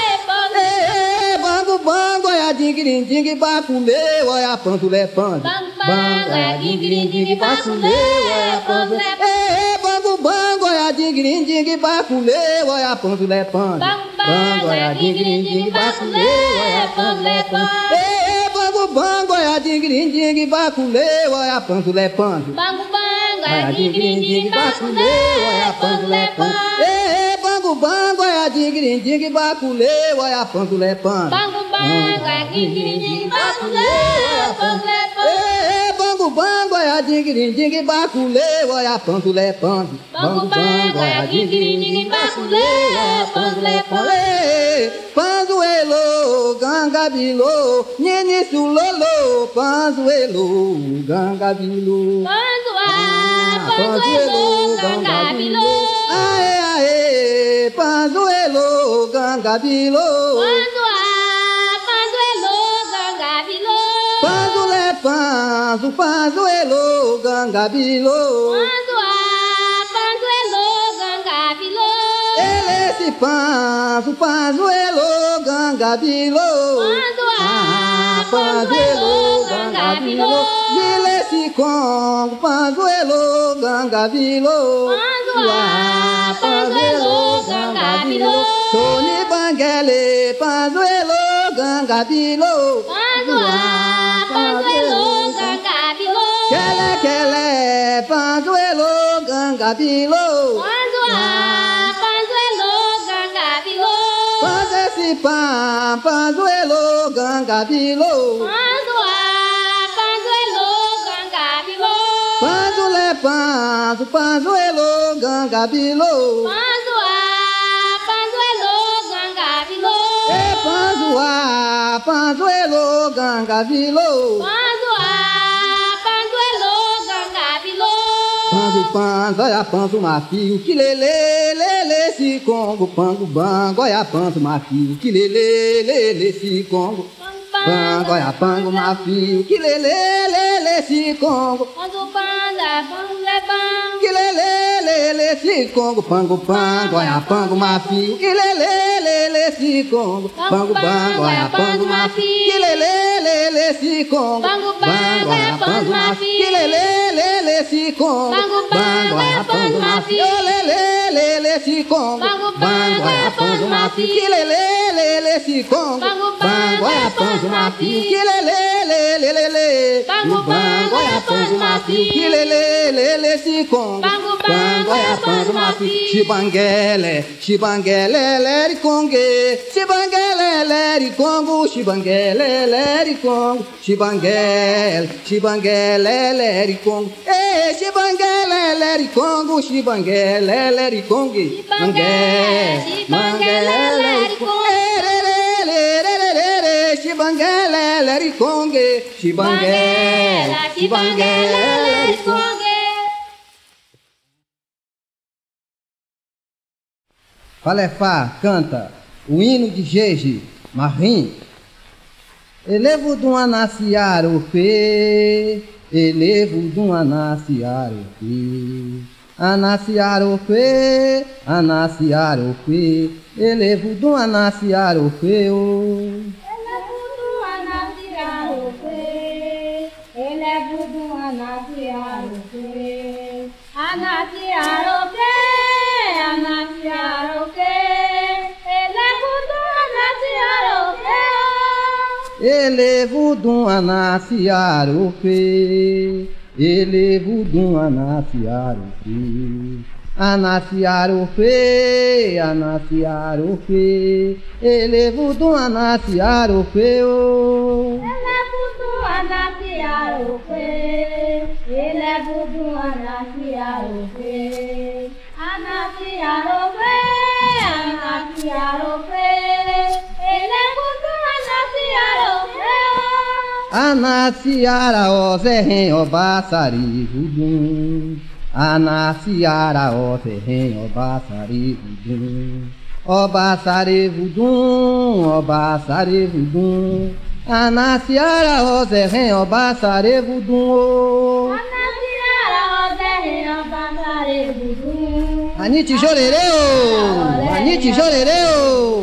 bango, bango, olha dingue, bacule, olha pango, lepanze. Bango, olha dingue, bacule, olha pango, lepanze. Bango, bango, olha dingue, bacule, olha pango, lepanze. Bango, olha dingue, bacule, olha pango, lepanze. Bango, bango, olha dingue, bacule, olha pango, lepanze. Bango, bango, Olha dingue, bacule, olha pango, lepanze. Bango, bango, olha dingue, bacule, olha pango, lepanze. bango, bango, dingue, bacule, olha pango, lepanze. Bango, bango, olha goia, dingue, dingue, baculê, goia, panzo, lé, panzo. Bangu bang, goia, dingue, dingue, baculê, panzo, lé, panzo. Panzo, elo, ganga, bilô, nini, sulolo, panzo, elo, ganga, bilô. Panzo, panzo, elo, ganga, bilô. Aê, aê, panzo, elo, ganga, bilô. Panzo, elo, ganga, bilô. Panzo, lé, panzo, panzo, elo, ganga, bilô. Panzo, elo, ganga, bilô. Ele se panzo, panzo, elo, ganga, bilô. Panzo, elo, ganga, bilô. Ele se congo, panzo, elo, ganga, bilô. Panzo, elo, ganga, bilô. Tony Banguele, panzo, elo, ganga, bilô. Panzo, elo, ganga, bilô. Kele, panzo, elo, ganga, bilô. Panzo, elo, ganga, bilô. Panzo esse pam, panzo, elo, ganga, bilô. Panzo, elo, ganga, bilô. Panzo, lé, panzo, panzo, elo, ganga, bilô. Panzo, elo, ganga, bilô. E panzo, elo, ganga, bilô. Panzo, elo, ganga, bilô. Panzo, olha panzo, mafio, que lele, se congo, pango, bango, olha panzo, mafio, que lele, se congo. Pango, olha pango, mafio, que lele, se congo. Panzo, panda, panzo, lebang. Que lele, se congo, pango, pango, olha pango, mafio, que lele, se congo. Pango, bango, olha pango, mafio, que lele, se congo. Pango, bango, olha pango, mafio. Que lele, se congo. Bango, olha pango, mafio. Lele, se congo. Bango, olha pango, mafio. Que lele, se congo. Bango, olha pango, mafio. Que lele, Bango, olha pango, mafio. que lele, se congo. Bango, olha pango, mafio. Chibanguele, leri congue. Chibanguele, leri congo. Chibanguele, leri congo. Chibanguele, leri congo. Eh, chibanguele, leri congo. Chibanguele, leri congue. Chibanguele, leri congo. Chibanguele, leri congue. Chibanguele, leri congo. Falefá canta o hino de Jeje, Marim. Elevo de um anaciaro fê, elevo de um anaciaro fê. Anaciaro fê, elevo de um anaciaro fê. Elevo de um anaciaro fê, elevo de um anaciaro fê. Anaciaro fê, elevo de um anaciaro fê. Anaciara o zerren o baçari vudum. Anaciara o zerren o baçari vudum. O baçari vudum, o baçari vudum. Anaciara o zerren o baçari vudum. Anite jorereu, Anite jorereu.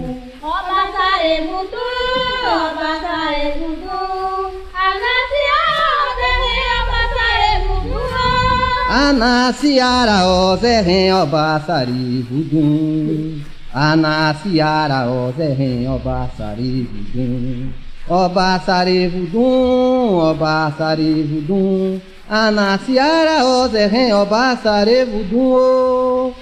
Anaciara o zerren o baçari vudum. Anaciara o zerren o baçari vudum. O baçari vudum, o baçari vudum. Anaciara o zerren o baçari vudum.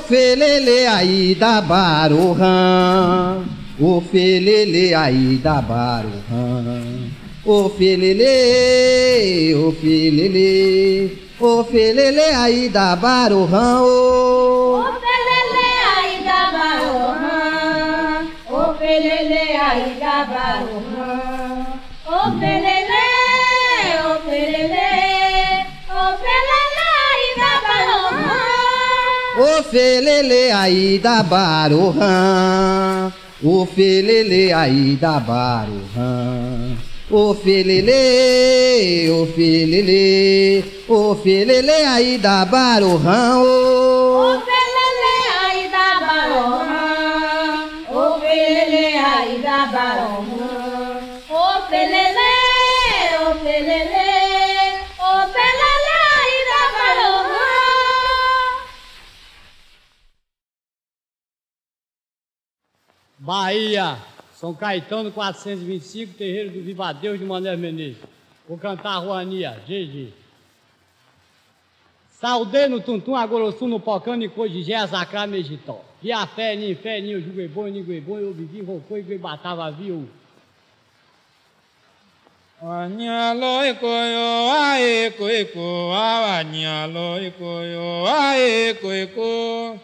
felele aí da Baruhã, o felele aí da Baruhã. O felele, o felele, o felele aí da Baruhã. O felele aí da Baruhã, o felele aí da Baruhã. O felele, o felele, o felele aí da Baruhã. O felele aí da Baruhã, o felele aí da Baruhã. O felele, o felele, o felele aí da Baruhã. O felele aí da Baruhã, o felele aí da Baruhã. O felele, o felele, o felele aí da Baruhã. Bahia, São Caetano 425, terreiro do Viva Deus de Mané Menezes. Vou cantar a Ruania, GG. Saudei no tuntum, agorossu no pocano e cojigé, azacrá, mejitó. Viafé, ninfé, ninho, jugueboi, ningueboi, eu vivi, rocoi, guibatava, viu. Anyalo ikoyo, ae koiko, anyalo ikoyo, ae koiko.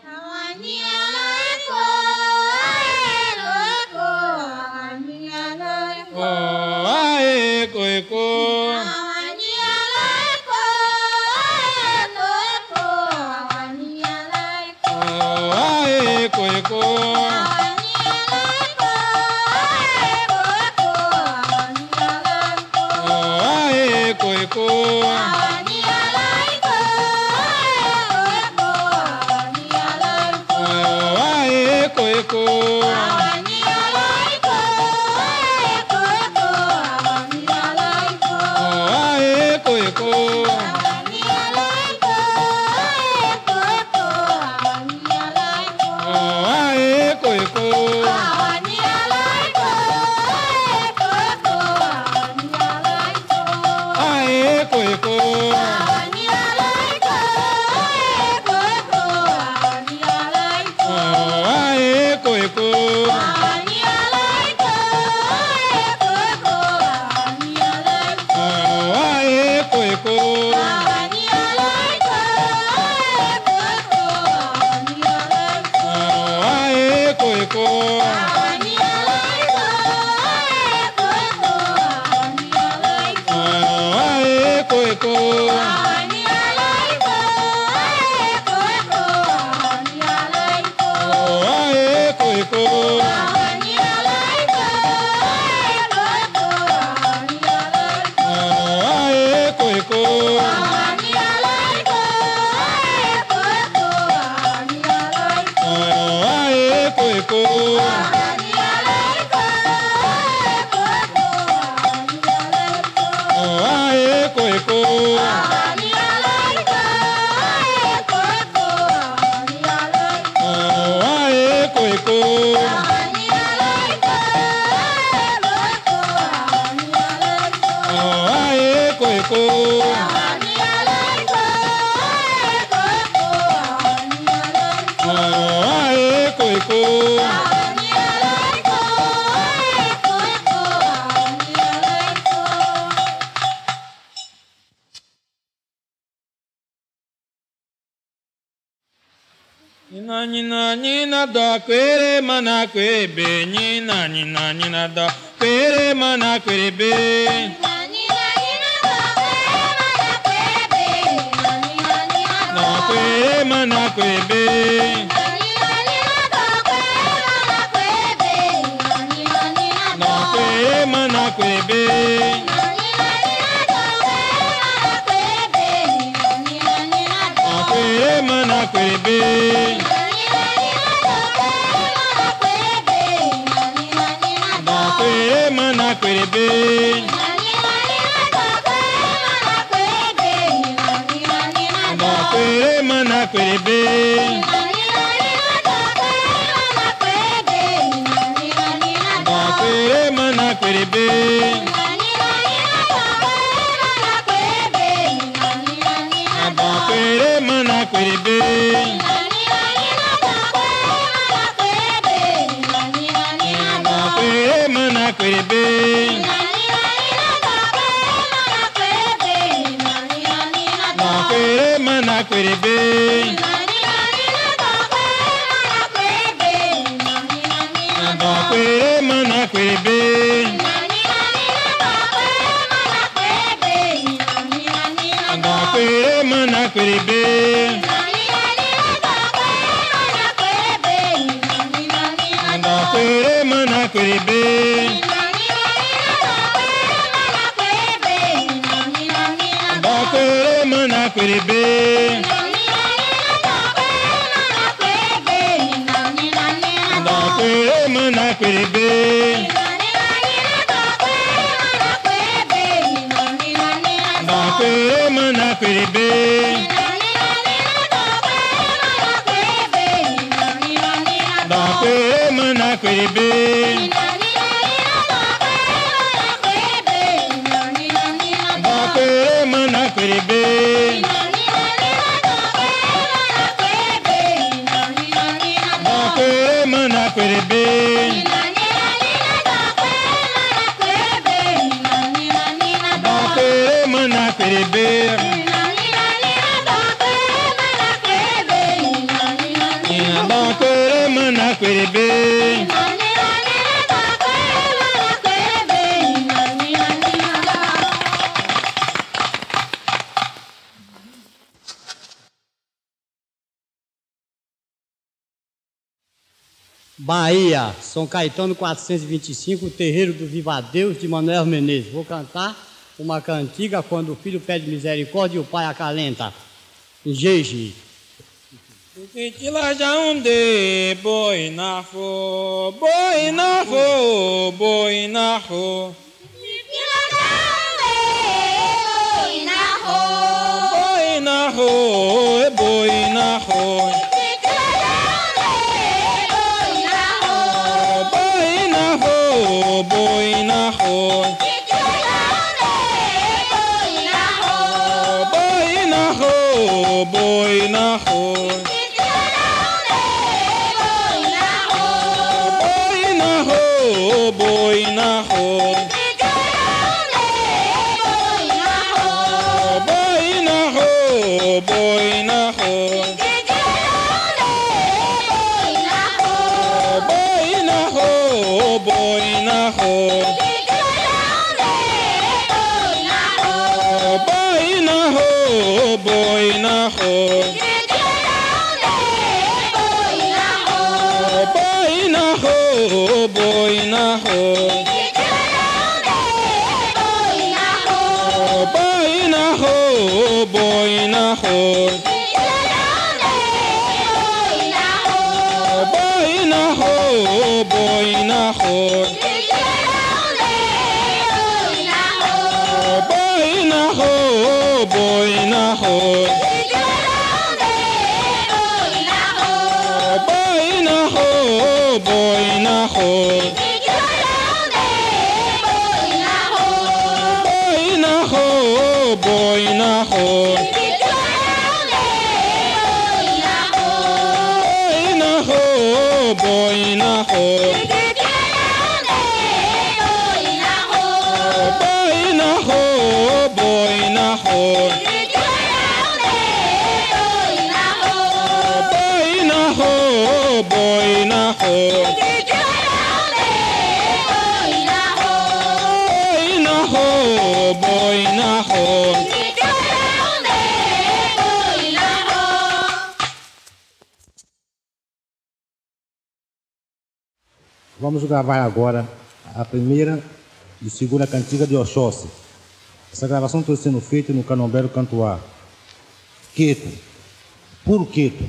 Oh, ae koiko. Oh, ae koiko. Oh, ae koiko. Oh, ae koiko. Nina nina nina da quere mana quebe nina nina nina da quere mana quebe na quere mana quebe na quere mana quebe na quere mana quebe mana quebe da quere mana quebe da quere mana quebe da quere mana quebe querebe. Nada quere mana querebe. Nada quere mana querebe. Nada quere mana querebe. Nada quere mana querebe. Nada quere mana querebe. Nada quere mana querebe. Nada quere mana querebe. Nada quere mana querebe. Nada quere mana querebe. Nada quere mana querebe. Nada quere mana querebe. Bahia, São Caetano 425, terreiro do Viva Deus de Manuel Menezes. Vou cantar uma cantiga quando o filho pede misericórdia e o pai acalenta. Em Jeje. Titila jaunde boi na fo, boi na fo, boi na fo. Boi na fo, boi na fo. Boi na fo, boi na fo. Boi na fo, boi na fo. Boi na rua, boi na rua, boi na rua, boi na rua, boi na rua, boi na rua, boi na rua, boi na rua, boi na rua. Boi na rua, boi na rua. Boi na rua, boi na rua. Boi na rua, boi na rua. Boi na rua, boi na rua. Boi na rua, boi na rua, boi na rua, boi na rua, boi na rua, boi na rua, boi na rua. Vamos gravar agora a primeira e segunda cantiga de Oxóssi. Essa gravação está sendo feita no Candomblé do Cantuá. Queto, puro queto.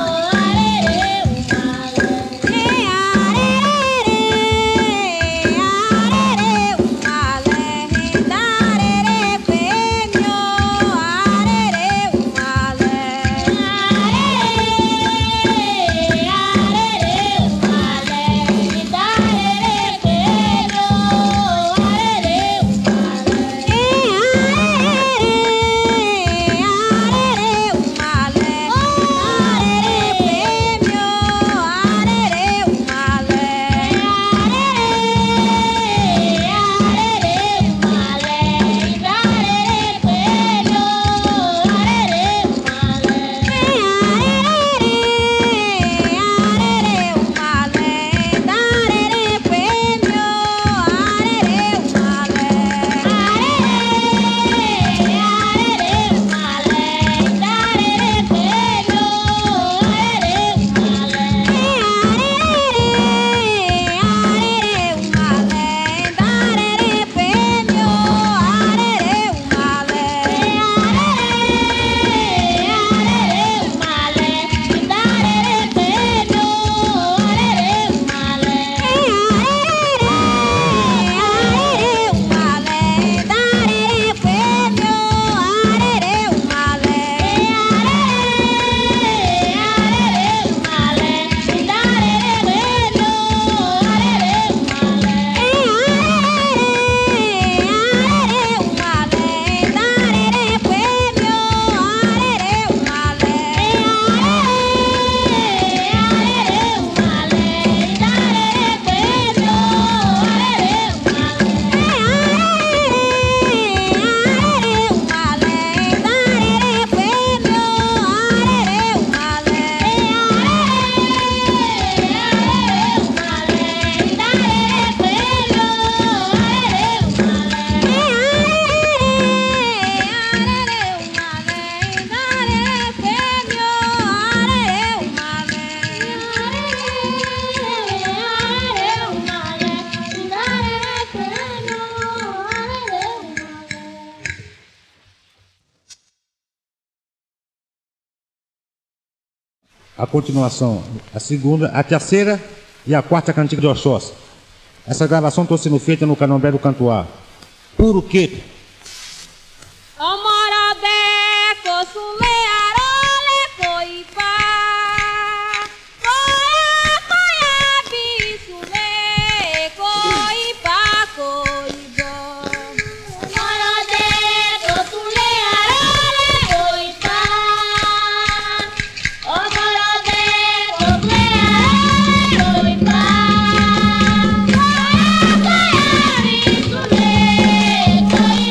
Yeah. a continuação, a segunda, a terceira e a quarta cantiga de Oxóssi. Essa gravação está sendo feita no Candomblé do Cantuá. Puro Queto. Bye.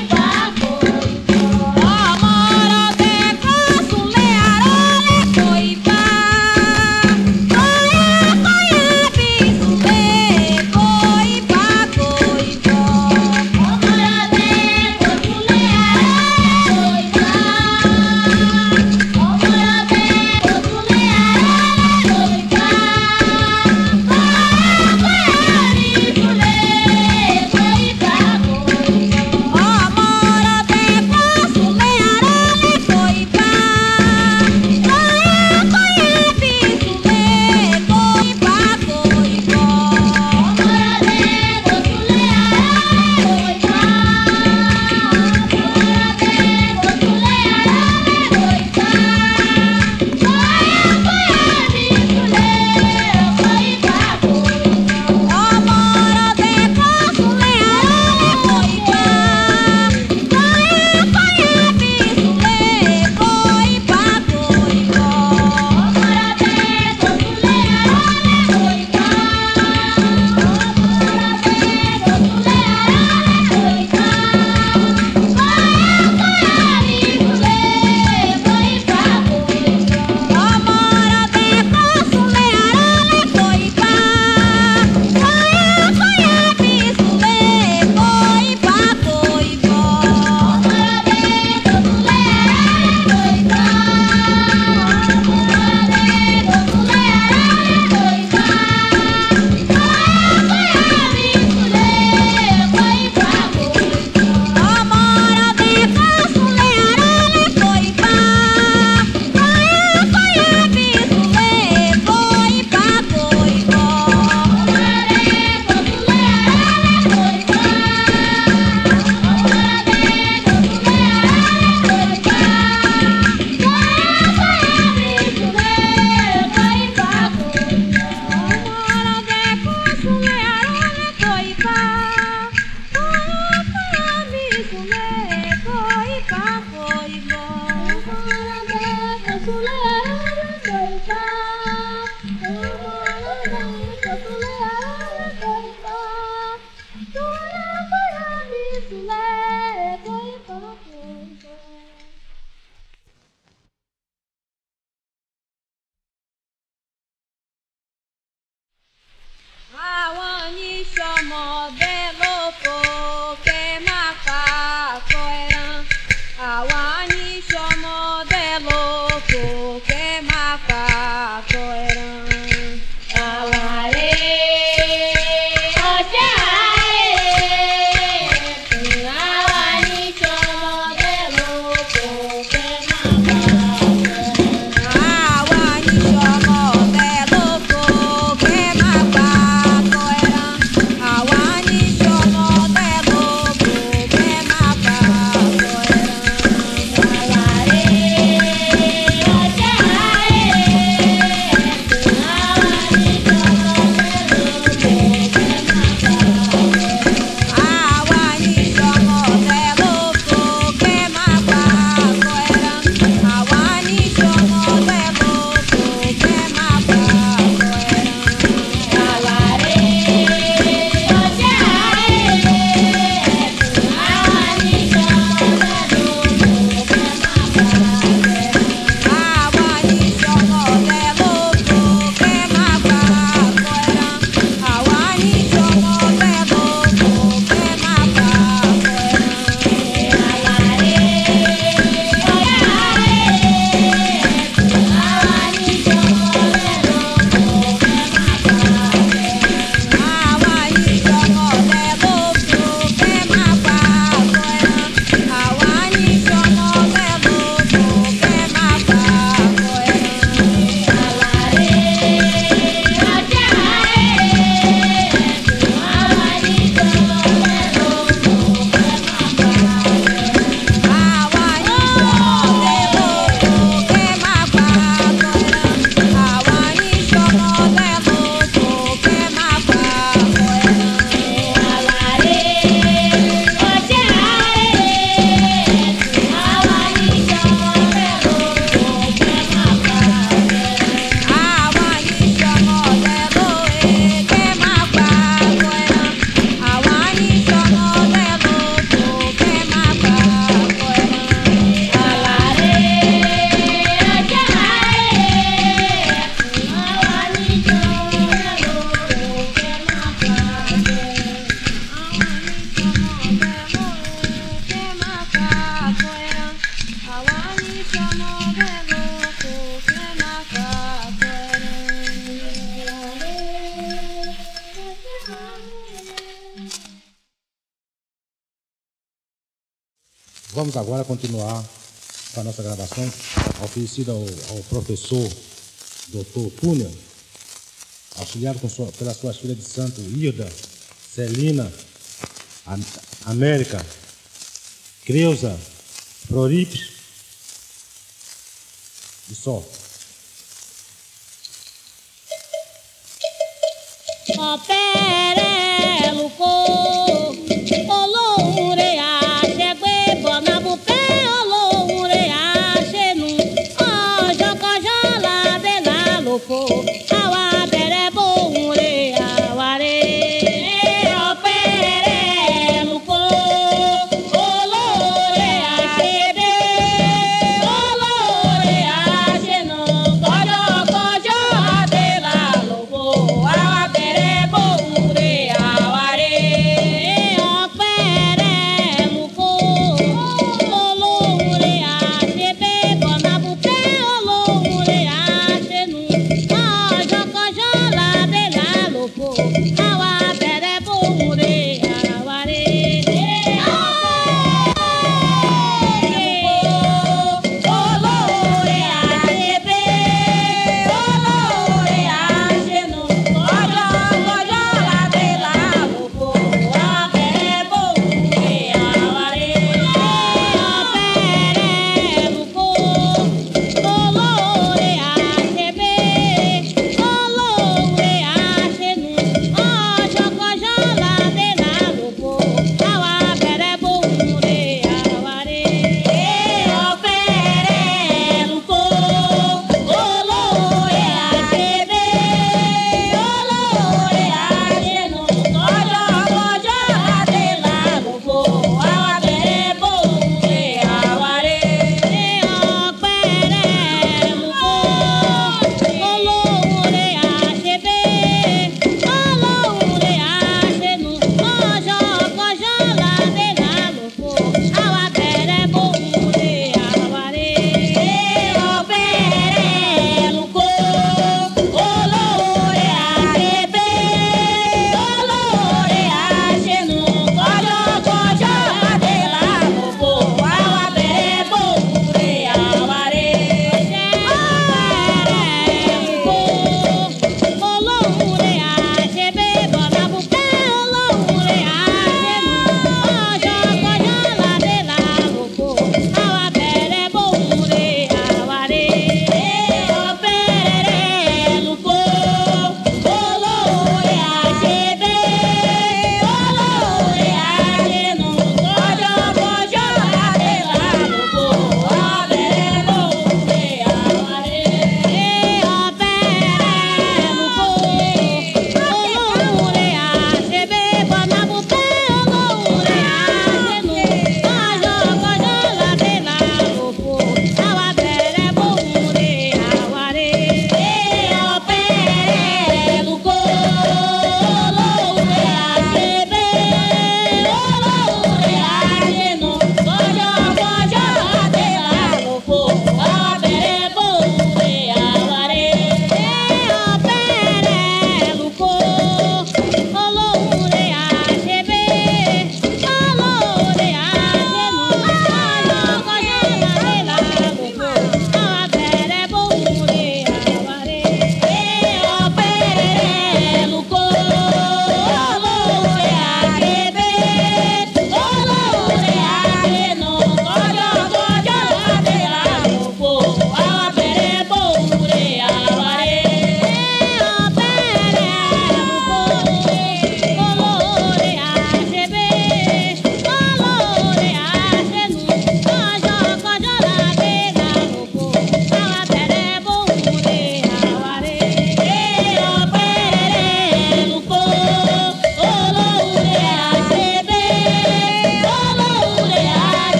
Vamos agora continuar com a nossa gravação, oferecida ao professor Dr. Túnel, auxiliado pelas suas filhas de santo Hilda, Celina, América, Creuza, Floripes e só. Ó perelo co, olô ureia, chegue bonabupé, olô ureia, xenu, ó jocojola, bela louco, awa bere bo ureia, ware, ó perelo co, olô ureia, chegue, olô ureia, xenu, ó jocojola, bela louco, awa bere bo ureia, ware, ó perelo co, olô ureia, chegue bonabupé, olô ureia, xenu, ó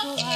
suave.